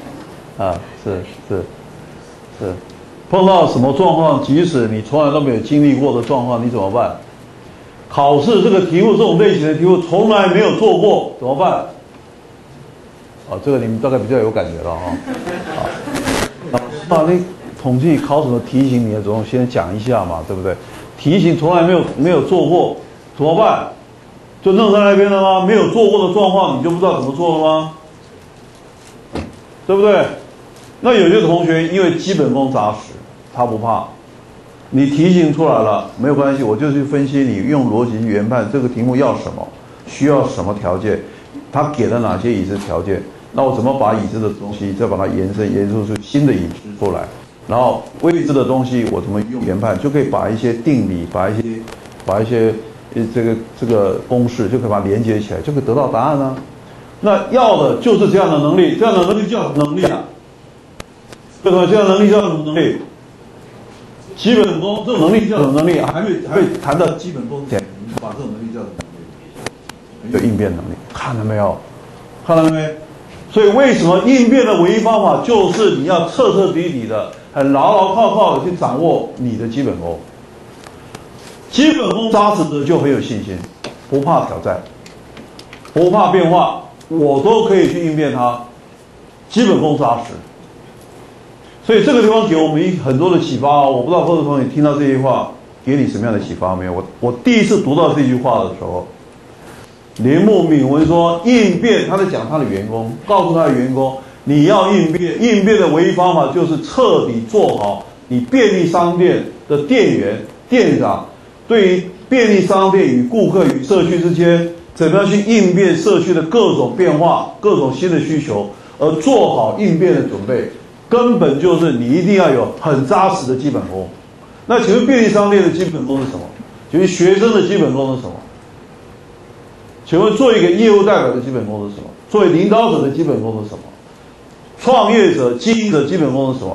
Speaker 1: 是。碰到什么状况，即使你从来都没有经历过的状况，你怎么办？考试这个题目，这种类型的题目从来没有做过，怎么办？啊，这个你们大概比较有感觉了哈。那你统计考什么题型，你总先讲一下嘛，对不对？题型从来没有做过，怎么办？就弄在那边了吗？没有做过的状况，你就不知道怎么做了吗？对不对？那有些同学因为基本功扎实，他不怕，你题型出来了没有关系，我就去分析你用逻辑去研判这个题目要什么，需要什么条件，他给了哪些已知条件，那我怎么把已知的东西再把它延伸出新的已知出来，然后未知的东西我怎么用研判，就可以把一些定理，把一些这个公式就可以把它连接起来，就可以得到答案啊。那要的就是这样的能力，这样的能力叫什么能力啊？这样的能力叫什么能力？基本功，这种能力叫什么能力？还会谈到基本功前，把这种能力叫什么能力？有应变能力，看到没有？看到没？所以为什么应变的唯一方法就是你要彻底的、很牢靠的去掌握你的基本功。基本功扎实的就很有信心，不怕挑战，不怕变化，我都可以去应变它。基本功扎实。所以这个地方给我们很多的启发哦。我不知道各位同学听到这句话给你什么样的启发没有？我第一次读到这句话的时候，铃木敏文说应变，他在讲他的员工，告诉他的员工，你要应变，应变的唯一方法就是彻底做好你便利商店的店员、店长对于便利商店与顾客与社区之间怎么样去应变社区的各种变化、各种新的需求，而做好应变的准备。根本就是你一定要有很扎实的基本功。那请问便利商店的基本功是什么？请问学生的基本功是什么？请问做一个业务代表的基本功是什么？作为领导者的基本功是什么？创业者、经营者基本功是什么？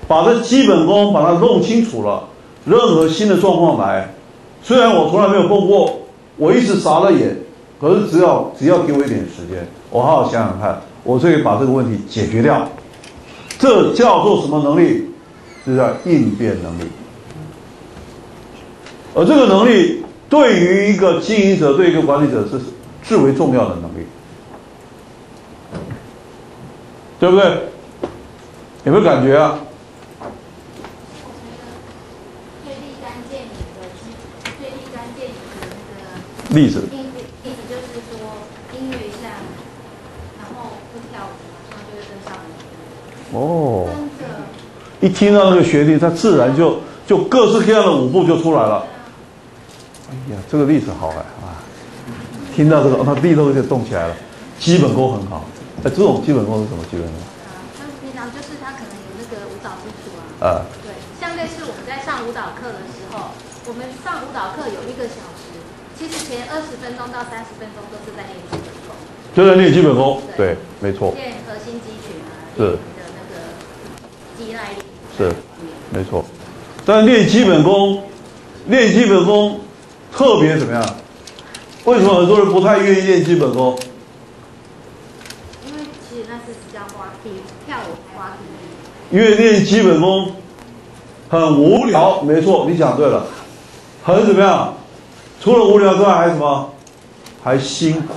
Speaker 1: 把这基本功把它弄清楚了，任何新的状况来，虽然我从来没有碰过，我一直傻了眼，可是只要给我一点时间，我好好想想看，我就可以把这个问题解决掉。这叫做什么能力？这叫应变能力。而这个能力对于一个经营者、对一个管理者是至为重要的能力，对不对？有没有感觉啊？
Speaker 8: 最立竿见影的那个
Speaker 1: 例子。
Speaker 8: 意思就是说，音乐一下，然后不跳舞，马上就会跟上舞。
Speaker 1: 哦。
Speaker 8: 跟着。
Speaker 1: 一听到那个旋律，它自然就各式各样的舞步就出来了。哎呀，这个例子好啊！听到这个，他力都就动起来了，基本功很好。哎，这种基本功是什么基本功？
Speaker 8: 他平常就是他可能有那个舞蹈基础啊。对，像类似我们在上舞蹈课的时候，我们上舞蹈课有1个小时，其实前20分钟到30分钟都是在练基本功。
Speaker 1: 就在练基本功，对，没错。
Speaker 8: 练核心肌群啊，
Speaker 1: 是
Speaker 8: 你的那个肌耐力。
Speaker 1: 是，没错。但练基本功特别怎么样？为什么很多人不太愿意练基本功？
Speaker 8: 因为其实那是比较花体跳舞花体力。
Speaker 1: 因为练基本功很无聊，没错，你讲对了，很怎么样？除了无聊之外，还什么？还辛苦。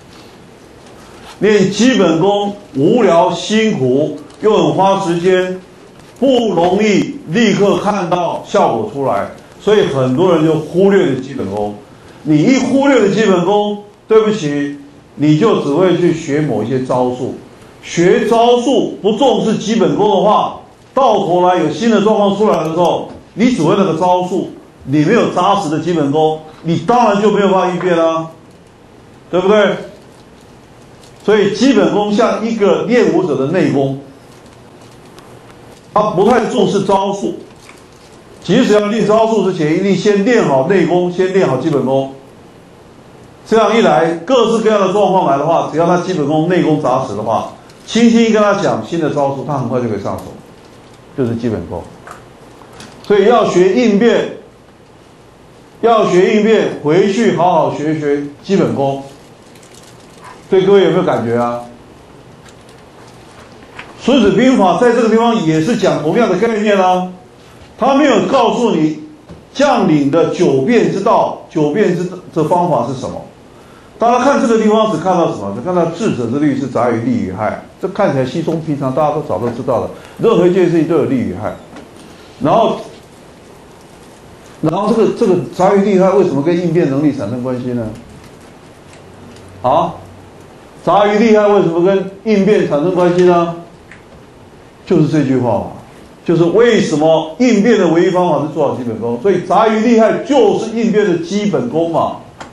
Speaker 1: 练基本功无聊辛苦，又很花时间，不容易立刻看到效果出来，所以很多人就忽略了基本功。你一忽略了基本功，对不起，你就只会去学某一些招数。学招数不重视基本功的话，到头来有新的状况出来的时候，你只会那个招数，你没有扎实的基本功，你当然就没有办法应变啦，对不对？所以基本功像一个练武者的内功，他不太重视招数。即使要练招数之前，一定先练好内功，先练好基本功。这样一来，各式各样的状况来的话，只要他基本功、内功扎实的话，轻轻跟他讲新的招数，他很快就可以上手，就是基本功。所以要学应变，回去好好学学基本功。对各位有没有感觉啊？孙子兵法在这个地方也是讲同样的概念啊。他没有告诉你将领的九变之道，这方法是什么？大家看这个地方只看到什么？只看到智者之虑是杂于利与害，这看起来稀松平常，大家都早都知道了。任何一件事情都有利与害。然后这个杂于利与害为什么跟应变能力产生关系呢？啊，杂于利害为什么跟应变产生关系呢？就是这句话嘛。就是为什么应变的唯一方法是做好基本功，所以杂于利害就是应变的基本功嘛。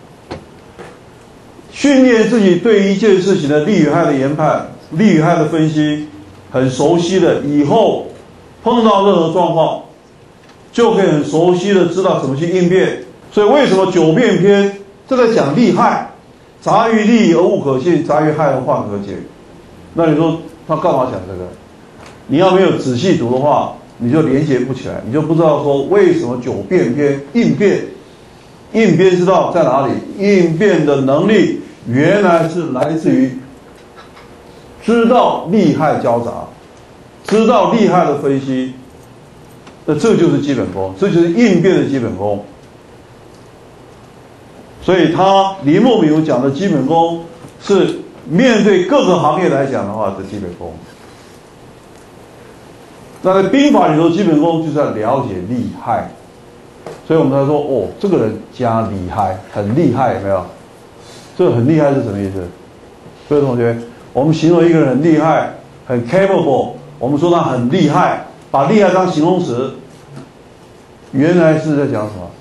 Speaker 1: 训练自己对一件事情的利与害的研判、利与害的分析，很熟悉的，以后碰到任何状况，就可以很熟悉的知道怎么去应变。所以为什么九变篇这在讲利害，杂于利而无可信，杂于害而患可解。那你说他干嘛讲这个？你要没有仔细读的话，你就连接不起来，你就不知道说为什么九变篇应变之道在哪里？应变的能力原来是来自于知道利害交杂，知道利害的分析，那这就是基本功，这就是应变的基本功。所以林木敏讲的基本功是面对各个行业来讲的话是基本功。那在兵法里头，基本功就是要了解利害，所以我们才说哦，这个人加厉害，很厉害，有没有？这个很厉害是什么意思？各位同学，我们形容一个人很厉害，很 capable， 我们说他很厉害，把厉害当形容词，原来是在讲什么？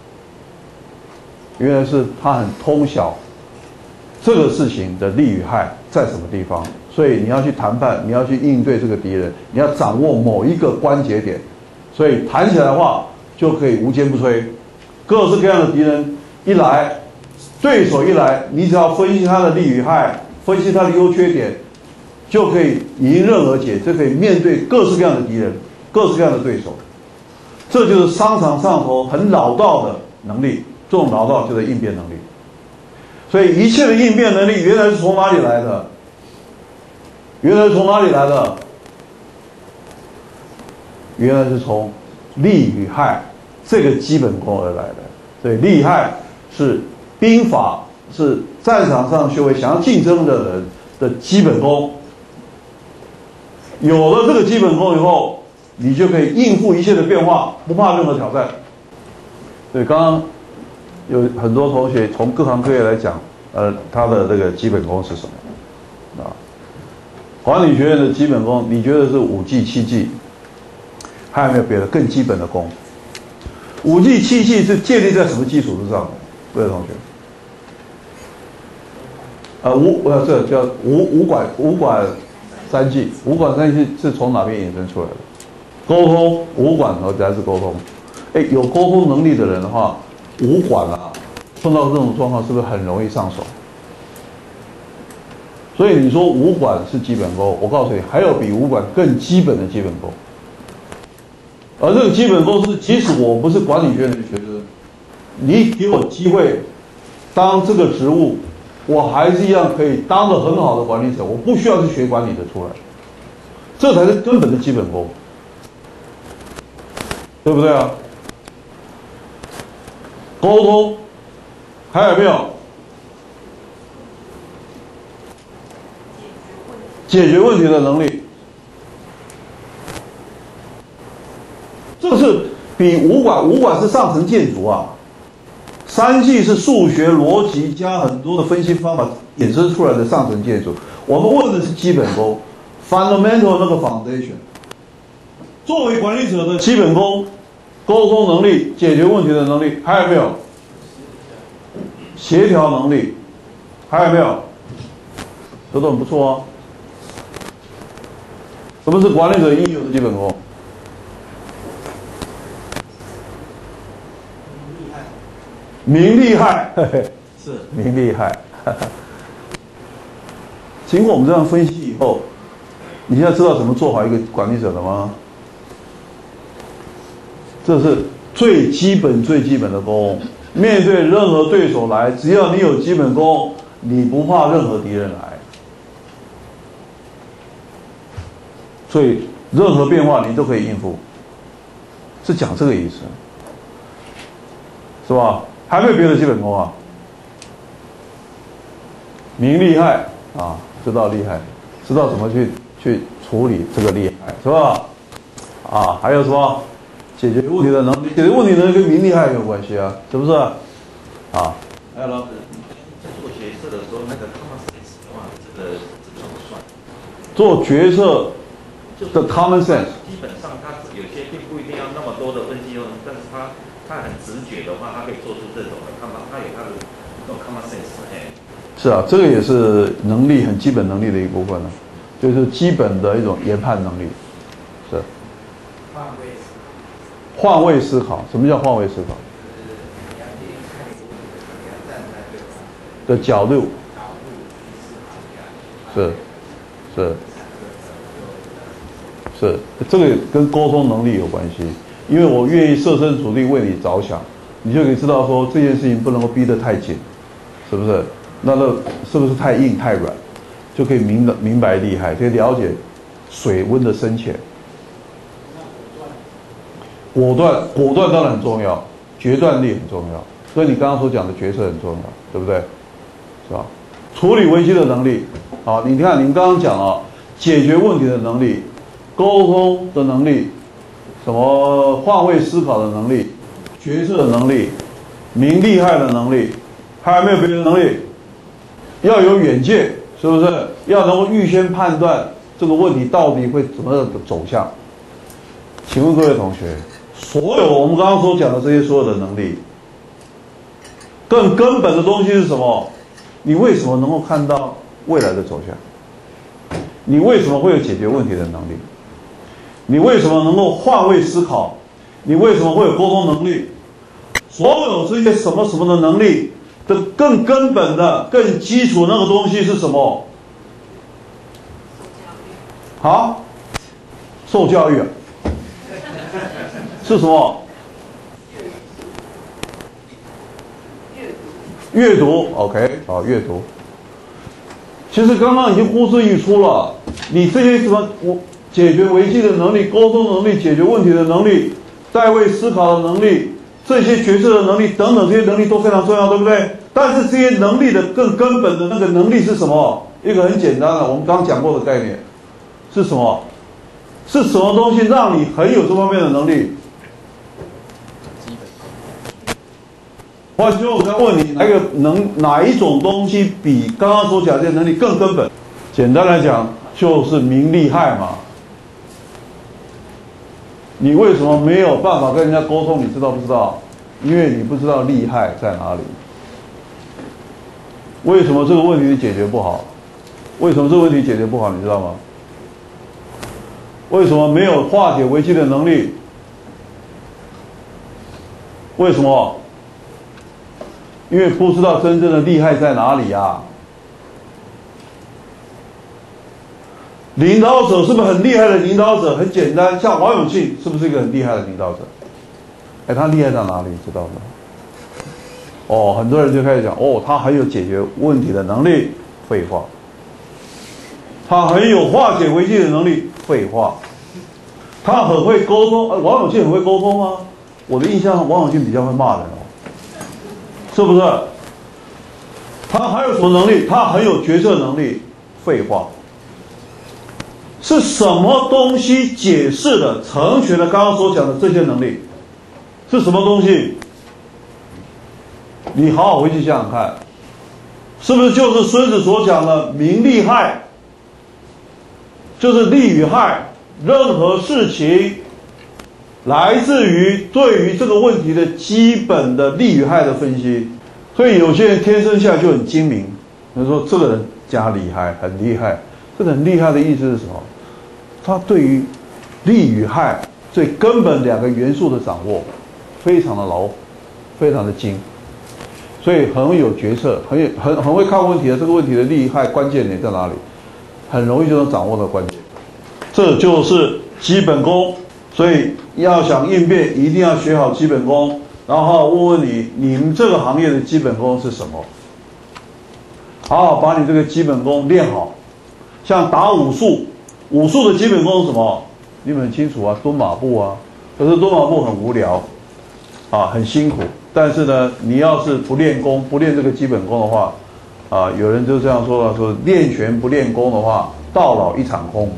Speaker 1: 原来是他很通晓这个事情的利与害在什么地方。所以你要去谈判，你要去应对这个敌人，你要掌握某一个关节点，所以谈起来的话就可以无坚不摧。各式各样的敌人一来，对手一来，你只要分析他的利与害，分析他的优缺点，就可以迎刃而解，就可以面对各式各样的敌人， 各式各样的对手。这就是商场上头很老道的能力，这种老道就是应变能力。所以一切的应变能力原来是从哪里来的？原来是从哪里来的？原来是从利与害这个基本功而来的。所以利害是兵法，是战场上学会想要竞争的人的基本功。有了这个基本功以后，你就可以应付一切的变化，不怕任何挑战。所以刚刚有很多同学从各行各业来讲，他的这个基本功是什么？啊，管理学院的基本功，你觉得是5技7技？还有没有别的更基本的功？5技7技是建立在什么基础之上的？各位同学？这叫五管3技，五管3技是从哪边衍生出来的？沟通、五管和才是沟通。有沟通能力的人的话，五管啊，碰到这种状况是不是很容易上手？所以你说五管是基本功，我告诉你，还有比五管更基本的基本功。而这个基本功是，即使我不是管理学院的学生，你给我机会当这个职务，我还是一样可以当得很好的管理者，我不需要去学管理的出来，这才是根本的基本功，对不对啊？沟通还有没有？解决问题的能力，这是比五管是上层建筑啊，3技是数学逻辑加很多的分析方法衍生出来的上层建筑。我们问的是基本功 ，fundamental 那个 foundation。作为管理者的基本功，沟通能力、解决问题的能力，还有没有？协调能力，还有没有？这都很不错啊。什么是管理者应有的基本功？名利害，是名利害。经过我们这样分析以后，你现在知道怎么做好一个管理者了吗？这是最基本的功。面对任何对手来，只要你有基本功，你不怕任何敌人来。所以任何变化你都可以应付，是讲这个意思，是吧？还没有别的基本功啊？明利害啊，知道利害，知道怎么去处理这个利害，是吧？啊，还有什么？解决问题的能力，解决问题能力跟名利害有关系啊，是不是？啊，还有老师，
Speaker 3: 在做决策的时候，那个 common sense 的话，这个怎么算？
Speaker 1: 做决策的 common sense，
Speaker 3: 基本上他有些并不一定要那么多的分析，但是他很直觉的话，他可以做出这种的，他有他的那种 common sense。
Speaker 1: 是啊，这个也是能力很基本能力的一部分呢，就是基本的一种研判能力，是。换位思考，什么叫换位思考？的角度，是，这个跟沟通能力有关系。因为我愿意设身处地为你着想，你就可以知道说这件事情不能够逼得太紧，是不是？那是不是太硬太软？就可以明白利害，可以了解水温的深浅。果断当然很重要，决断力很重要，所以你刚刚所讲的决策很重要，对不对？是吧？处理危机的能力，好，你看您刚刚讲了解决问题的能力、沟通的能力、什么换位思考的能力、决策的能力、明利害的能力，还有没有别的能力？要有远见，是不是？要能够预先判断这个问题到底会怎么走向。请问各位同学，所有我们刚刚所讲的这些所有的能力，更根本的东西是什么？你为什么能够看到未来的走向？你为什么会有解决问题的能力？你为什么能够换位思考？你为什么会有沟通能力？所有这些什么什么的能力的更根本的、更基础那个东西是什么？好，受教育啊。 是什么？阅读 ，OK， 好，阅读。其实刚刚已经呼之欲出了，你这些什么解决危机的能力、沟通能力、解决问题的能力、代位思考的能力、这些决策的能力等等，这些能力都非常重要，对不对？但是这些能力的更根本的那个能力是什么？一个很简单的，我们刚刚讲过的概念是什么？是什么东西让你很有这方面的能力？换句话说，我在问你，哪一种东西比刚刚所讲的能力更根本？简单来讲，就是名利害嘛。你为什么没有办法跟人家沟通？你知道不知道？因为你不知道利害在哪里。为什么这个问题解决不好？为什么这个问题解决不好？你知道吗？为什么没有化解危机的能力？为什么？因为不知道真正的利害在哪里啊！领导者是不是很厉害的领导者？很简单，像王永庆是不是一个很厉害的领导者？他厉害在哪里？知道吗？很多人就开始讲，他很有解决问题的能力。废话。他很有化解危机的能力。废话。他很会沟通，王永庆很会沟通吗？我的印象，王永庆比较会骂人哦。是不是？他还有什么能力？他很有决策能力。废话。是什么东西解释了、成全了刚刚所讲的这些能力？是什么东西？你好好回去想想看，是不是就是孙子所讲的名利害？就是利与害，任何事情来自于对于这个问题的基本的利与害的分析。所以有些人天生下来就很精明，他说这个人家厉害，很厉害。这个很厉害的意思是什么？他对于利与害最根本两个元素的掌握非常的牢，非常的精，所以很有决策，很会看问题的。这个问题的利害关键点在哪里？很容易就能掌握的关键。这就是基本功。所以要想应变，一定要学好基本功。然后问问你们这个行业的基本功是什么？好好把你这个基本功练好。像打武术，武术的基本功是什么？你们很清楚啊，蹲马步啊。可是蹲马步很无聊，很辛苦。但是呢，你要是不练功，不练这个基本功的话，有人就这样说了，说练拳不练功的话，到老一场空。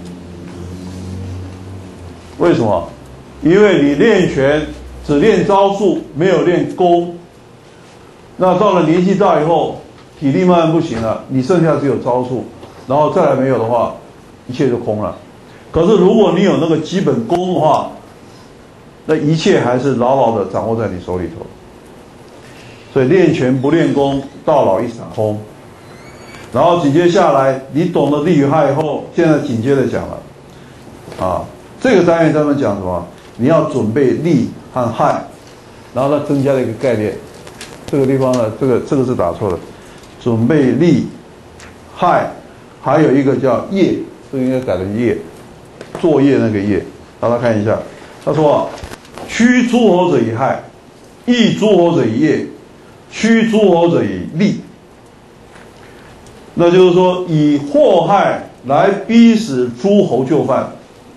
Speaker 1: 为什么？因为你练拳只练招数，没有练功。那到了年纪大以后，体力慢慢不行了，你剩下只有招数，然后再来没有的话，一切就空了。可是如果你有那个基本功的话，那一切还是牢牢的掌握在你手里头。所以练拳不练功，到老一场空。然后紧接下来，你懂得利与害以后，现在紧接着讲了，这个单元专门讲什么？你要准备利和害，然后它增加了一个概念。这个地方呢，这个是打错了，准备利、害，还有一个叫业，这个应该改成业，作业那个业。大家看一下，他说驱诸侯者以害，抑诸侯者以业，驱诸侯者以利。那就是说，以祸害来逼使诸侯就范，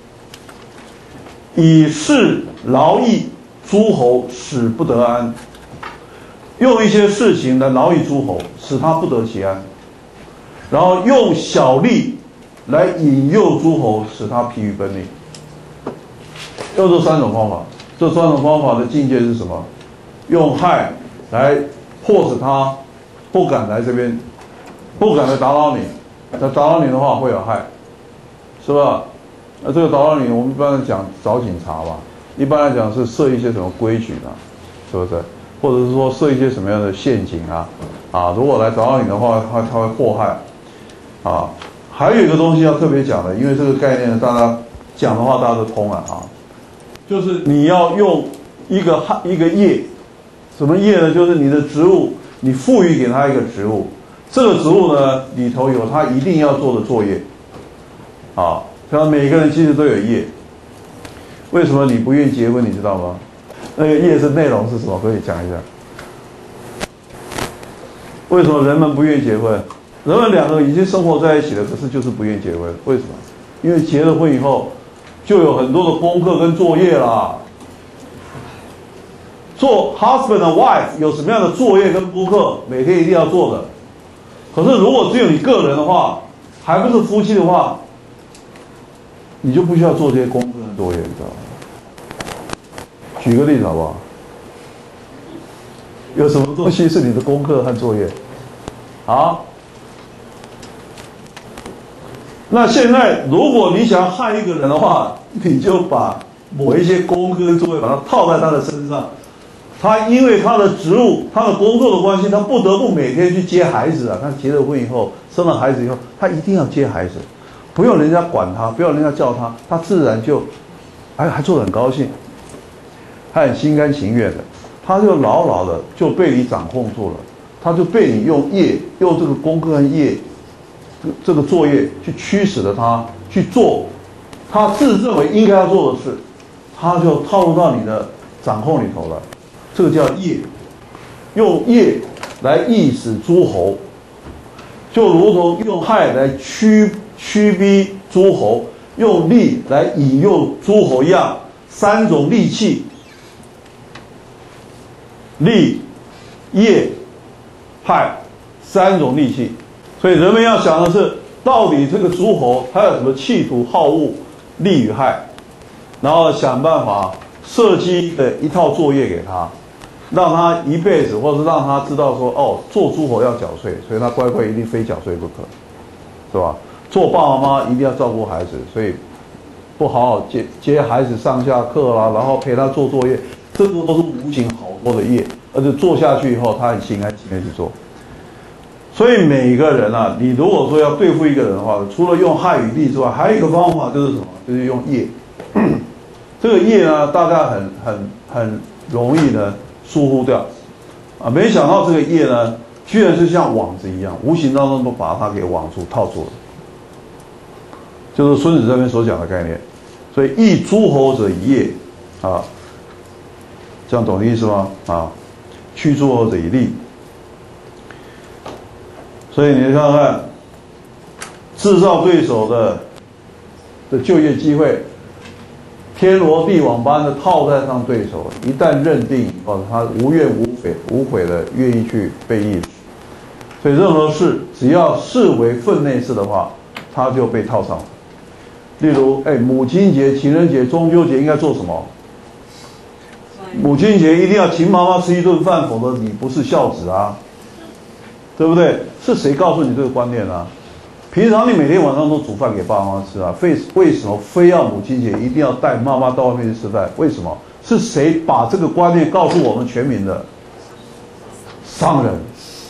Speaker 1: 以事劳役诸侯，使不得安。用一些事情来劳役诸侯，使他不得其安，然后用小利来引诱诸侯，使他疲于奔命。用这三种方法，这三种方法的境界是什么？用害来迫使他不敢来这边，不敢来打扰你。那打扰你的话会有害，是吧？那这个打扰你，我们一般来讲找警察吧，一般来讲是设一些什么规矩呢？是不是？或者是说设一些什么样的陷阱如果来找到你的话，他会祸害还有一个东西要特别讲的，因为这个概念大家讲的话大家都通了就是你要用一个业，什么业呢？就是你的职务，你赋予给他一个职务，这个职务呢里头有他一定要做的作业像每个人其实都有业， 为什么你不愿意结婚？你知道吗？那个业是内容是什么？可以讲一下。为什么人们不愿意结婚？人们两个已经生活在一起了，可是就是不愿意结婚。为什么？因为结了婚以后，就有很多的功课跟作业啦。做 husband and wife 有什么样的作业跟功课，每天一定要做的。可是如果只有你个人的话，还不是夫妻的话，你就不需要做这些功课跟作业，你知道吗？举个例子好不好？有什么东西是你的功课和作业？啊？那现在如果你想要害一个人的话，你就把某一些功课跟作业把它套在他的身上。他因为他的职务、他的工作的关系，他不得不每天去接孩子啊。他结了婚以后，生了孩子以后，他一定要接孩子，不用人家管他，不用人家叫他，他自然就，还做得很高兴，他很心甘情愿的，他就牢牢的就被你掌控住了，他就被你用这个功课和这个作业去驱使了他去做他自认为应该要做的事，他就套入到你的掌控里头了。这个叫业，用业来役使诸侯，就如同用害来驱逼诸侯，用利来引诱诸侯一样，三种利器：利、业、害，三种利器。所以人们要想的是，到底这个诸侯他有什么企图、好恶、利与害，然后想办法设计的一套作业给他。让他一辈子，或是让他知道说，哦，做诸侯要缴税，所以他乖乖一定非缴税不可，是吧？做爸爸妈妈一定要照顾孩子，所以不好好接孩子上下课啦，然后陪他做作业，这个都是无形好多的业，而且做下去以后，他很心甘情愿去做。所以每一个人啊，你如果说要对付一个人的话，除了用害与利之外，还有一个方法就是什么？就是用业。这个业呢，大家很容易呢疏忽掉，啊，没想到这个业呢，居然是像网子一样，无形当中都把它给网住套住了，就是孙子这边所讲的概念。所以役诸侯者以业，啊，这样懂的意思吗？啊，驱诸侯者以利。所以你看看，制造对手的就业机会。天罗地网般的套在上对手，一旦认定以后，他无怨无悔的愿意去被役使。所以任何事只要视为分内事的话，他就被套上了。例如，母亲节、情人节、中秋节应该做什么？母亲节一定要请妈妈吃一顿饭，否则你不是孝子啊，对不对？是谁告诉你这个观念啊？平常你每天晚上都煮饭给爸爸妈妈吃啊，为什么非要母亲节一定要带妈妈到外面去吃饭？为什么？是谁把这个观念告诉我们全民的？商人。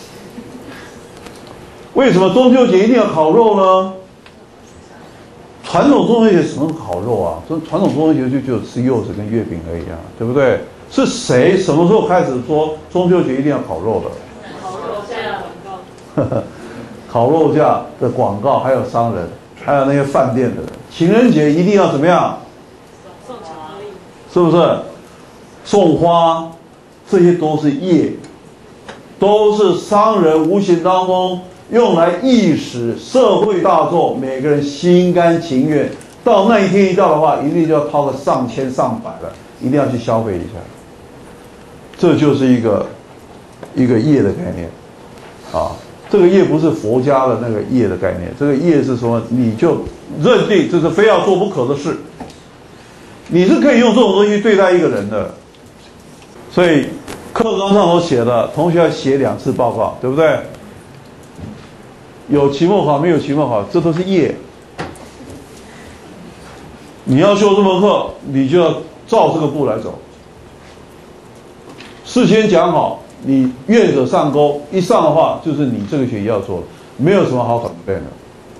Speaker 1: 为什么中秋节一定要烤肉呢？传统中秋节什么烤肉啊？传统中秋节就只有吃柚子跟月饼而已啊，对不对？是谁什么时候开始说中秋节一定要烤肉的？
Speaker 6: 烤肉架广告。
Speaker 1: 烤肉架的广告，还有商人，还有那些饭店的人，情人节一定要怎么样？
Speaker 6: 送巧克力，
Speaker 1: 是不是？送花，这些都是业，都是商人无形当中用来役使社会大众，每个人心甘情愿。到那一天一到的话，一定就要掏个上千上百了，一定要去消费一下。这就是一个业的概念，啊。这个业不是佛家的那个业的概念，这个业是说你就认定这是非要做不可的事，你是可以用这种东西对待一个人的。所以课纲上所写的，同学要写2次报告，对不对？有期末考，没有期末考，这都是业。你要修这门课，你就要照这个步来走，事先讲好。你愿者上钩，一上的话就是你这个学期要做的，没有什么好准备的。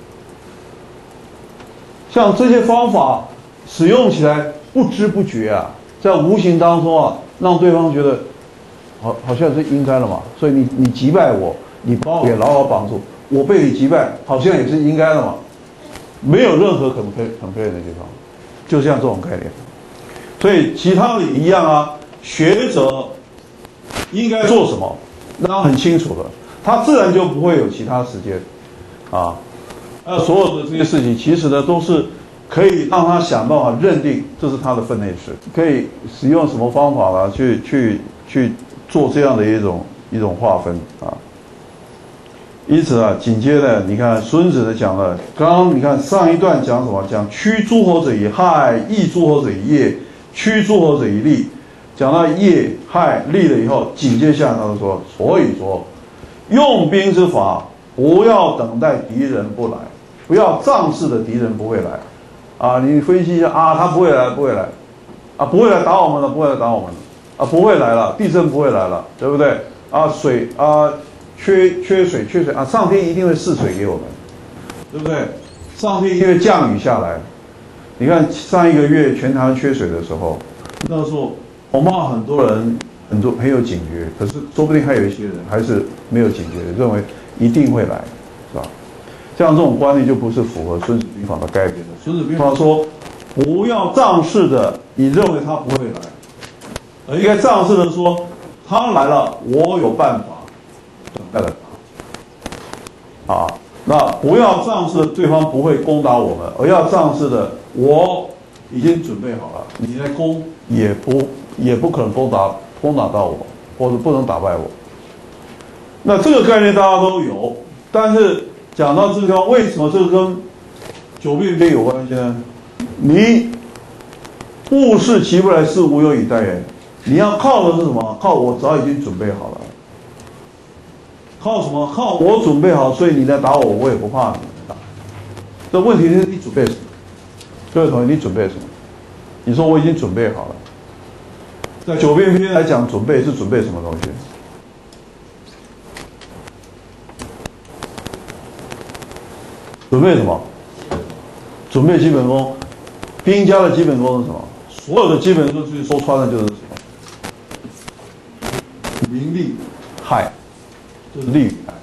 Speaker 1: 像这些方法使用起来不知不觉啊，在无形当中啊，让对方觉得好像是应该了嘛。所以你击败我，你把我给牢牢绑住，我被你击败，好像也是应该的嘛。没有任何complain的地方，就像这种概念。 所以其他的也一样啊，学者应该做什么，那很清楚的，他自然就不会有其他时间啊。所有的这些事情，其实呢都是可以让他想办法认定这是他的分内事，可以使用什么方法啦，去做这样的一种划分啊。因此啊，紧接着你看孙子呢讲了，刚刚你看上一段讲什么？讲驱诸侯者以害，益诸侯者以业，驱诸侯者以利。讲到业害利了以后，紧接下来他就说，所以说用兵之法，不要等待敌人不来，不要仗势的敌人不会来啊。你分析一下啊，他不会来，不会来啊，不会来打我们了，不会来打我们了啊，不会来了，地震不会来了，对不对啊？水啊。缺水啊！上天一定会赐水给我们，对不对？上天一定会降雨下来。你看上一个月全台湾缺水的时候，那时候恐怕很多人很有警觉，可是说不定还有一些人还是没有警觉的，认为一定会来，是吧？像这种观念就不是符合《孙子兵法》的概念的。《孙子兵法》说，不要仗势的，你认为他不会来，而应该仗势的说，他来了，我有办法。啊，那不要仗势对方不会攻打我们，而要仗势的我已经准备好了，你来攻也不可能攻打到我，或者不能打败我。那这个概念大家都有，但是讲到这个，为什么这个跟九变篇有关系呢？你物是其不来，是无有以待人。你要靠的是什么？靠我早已经准备好了。靠什么？靠我准备好，所以你来打我，我也不怕你打。这问题是你准备什么？各位同学，你准备什么？你说我已经准备好了。在九变篇来讲，准备是准备什么东西？准备什么？准备基本功。兵家的基本功是什么？所有的基本功说穿了就是什么？名利害。就是利与害。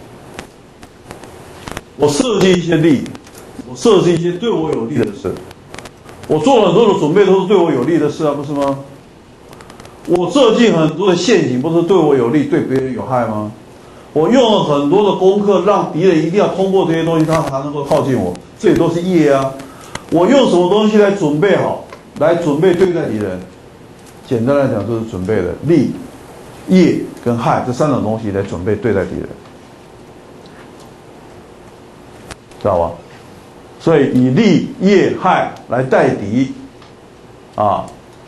Speaker 1: 我设计一些利，我设计一些对我有利的事。我做了很多的准备，都是对我有利的事啊，不是吗？我设计很多的陷阱，不是对我有利，对别人有害吗？我用了很多的功课，让敌人一定要通过这些东西，他才能够靠近我，这也都是业啊。我用什么东西来准备好，来准备对待敌人？简单来讲，就是准备的利。业跟害这三种东西来准备对待敌人，知道吧？所以以利、业、害来待敌，啊，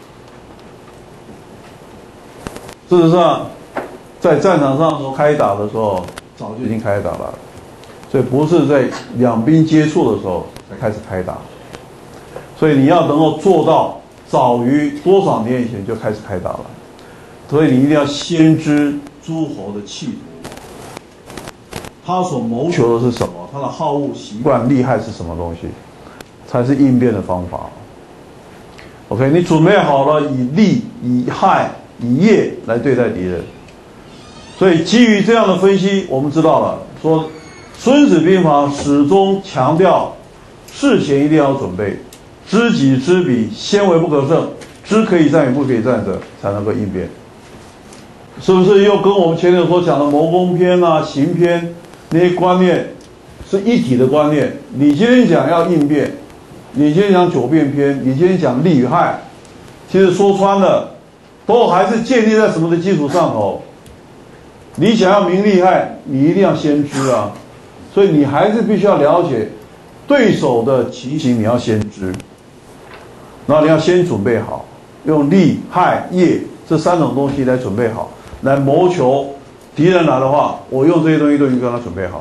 Speaker 1: 事实上，在战场上的时候开打的时候，早就已经开打了，所以不是在两兵接触的时候才开始开打，所以你要能够做到早于多少年以前就开始开打了。所以你一定要先知诸侯的企图，他所谋求的是什么？他的好恶、习惯、利害是什么东西，才是应变的方法。OK， 你准备好了，以利、以害、以业来对待敌人。所以基于这样的分析，我们知道了，说《孙子兵法》始终强调事前一定要准备，知己知彼，先为不可胜，知可以战与不可以战者，才能够应变。是不是又跟我们前面所讲的谋攻篇啊、行篇那些观念是一体的观念？你今天讲要应变，你今天讲九变篇，你今天讲利与害，其实说穿了，都还是建立在什么的基础上头？你想要明利害，你一定要先知啊，所以你还是必须要了解对手的情形，你要先知，然后你要先准备好，用利、害、业这三种东西来准备好。来谋求敌人来的话，我用这些东西都已经跟他准备好了。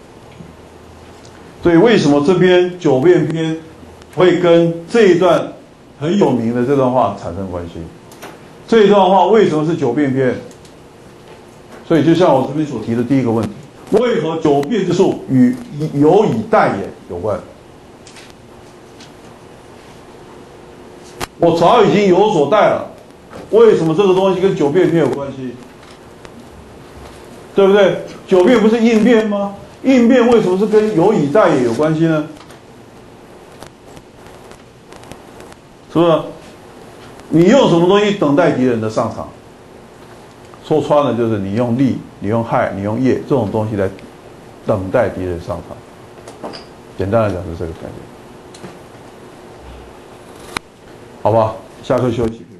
Speaker 1: 所以为什么这边九变篇会跟这一段很有名的这段话产生关系？这一段话为什么是九变篇？所以就像我这边所提的第一个问题，为何九变之术与有以待也有关？我早已经有所待了，为什么这个东西跟九变篇有关系？对不对？九变不是应变吗？应变为什么是跟有以待也有关系呢？是不是？ 你用什么东西等待敌人的上场？说穿了就是你用力、你用害、你用业这种东西来等待敌人上场。简单来讲是这个概念，好吧？下课休息。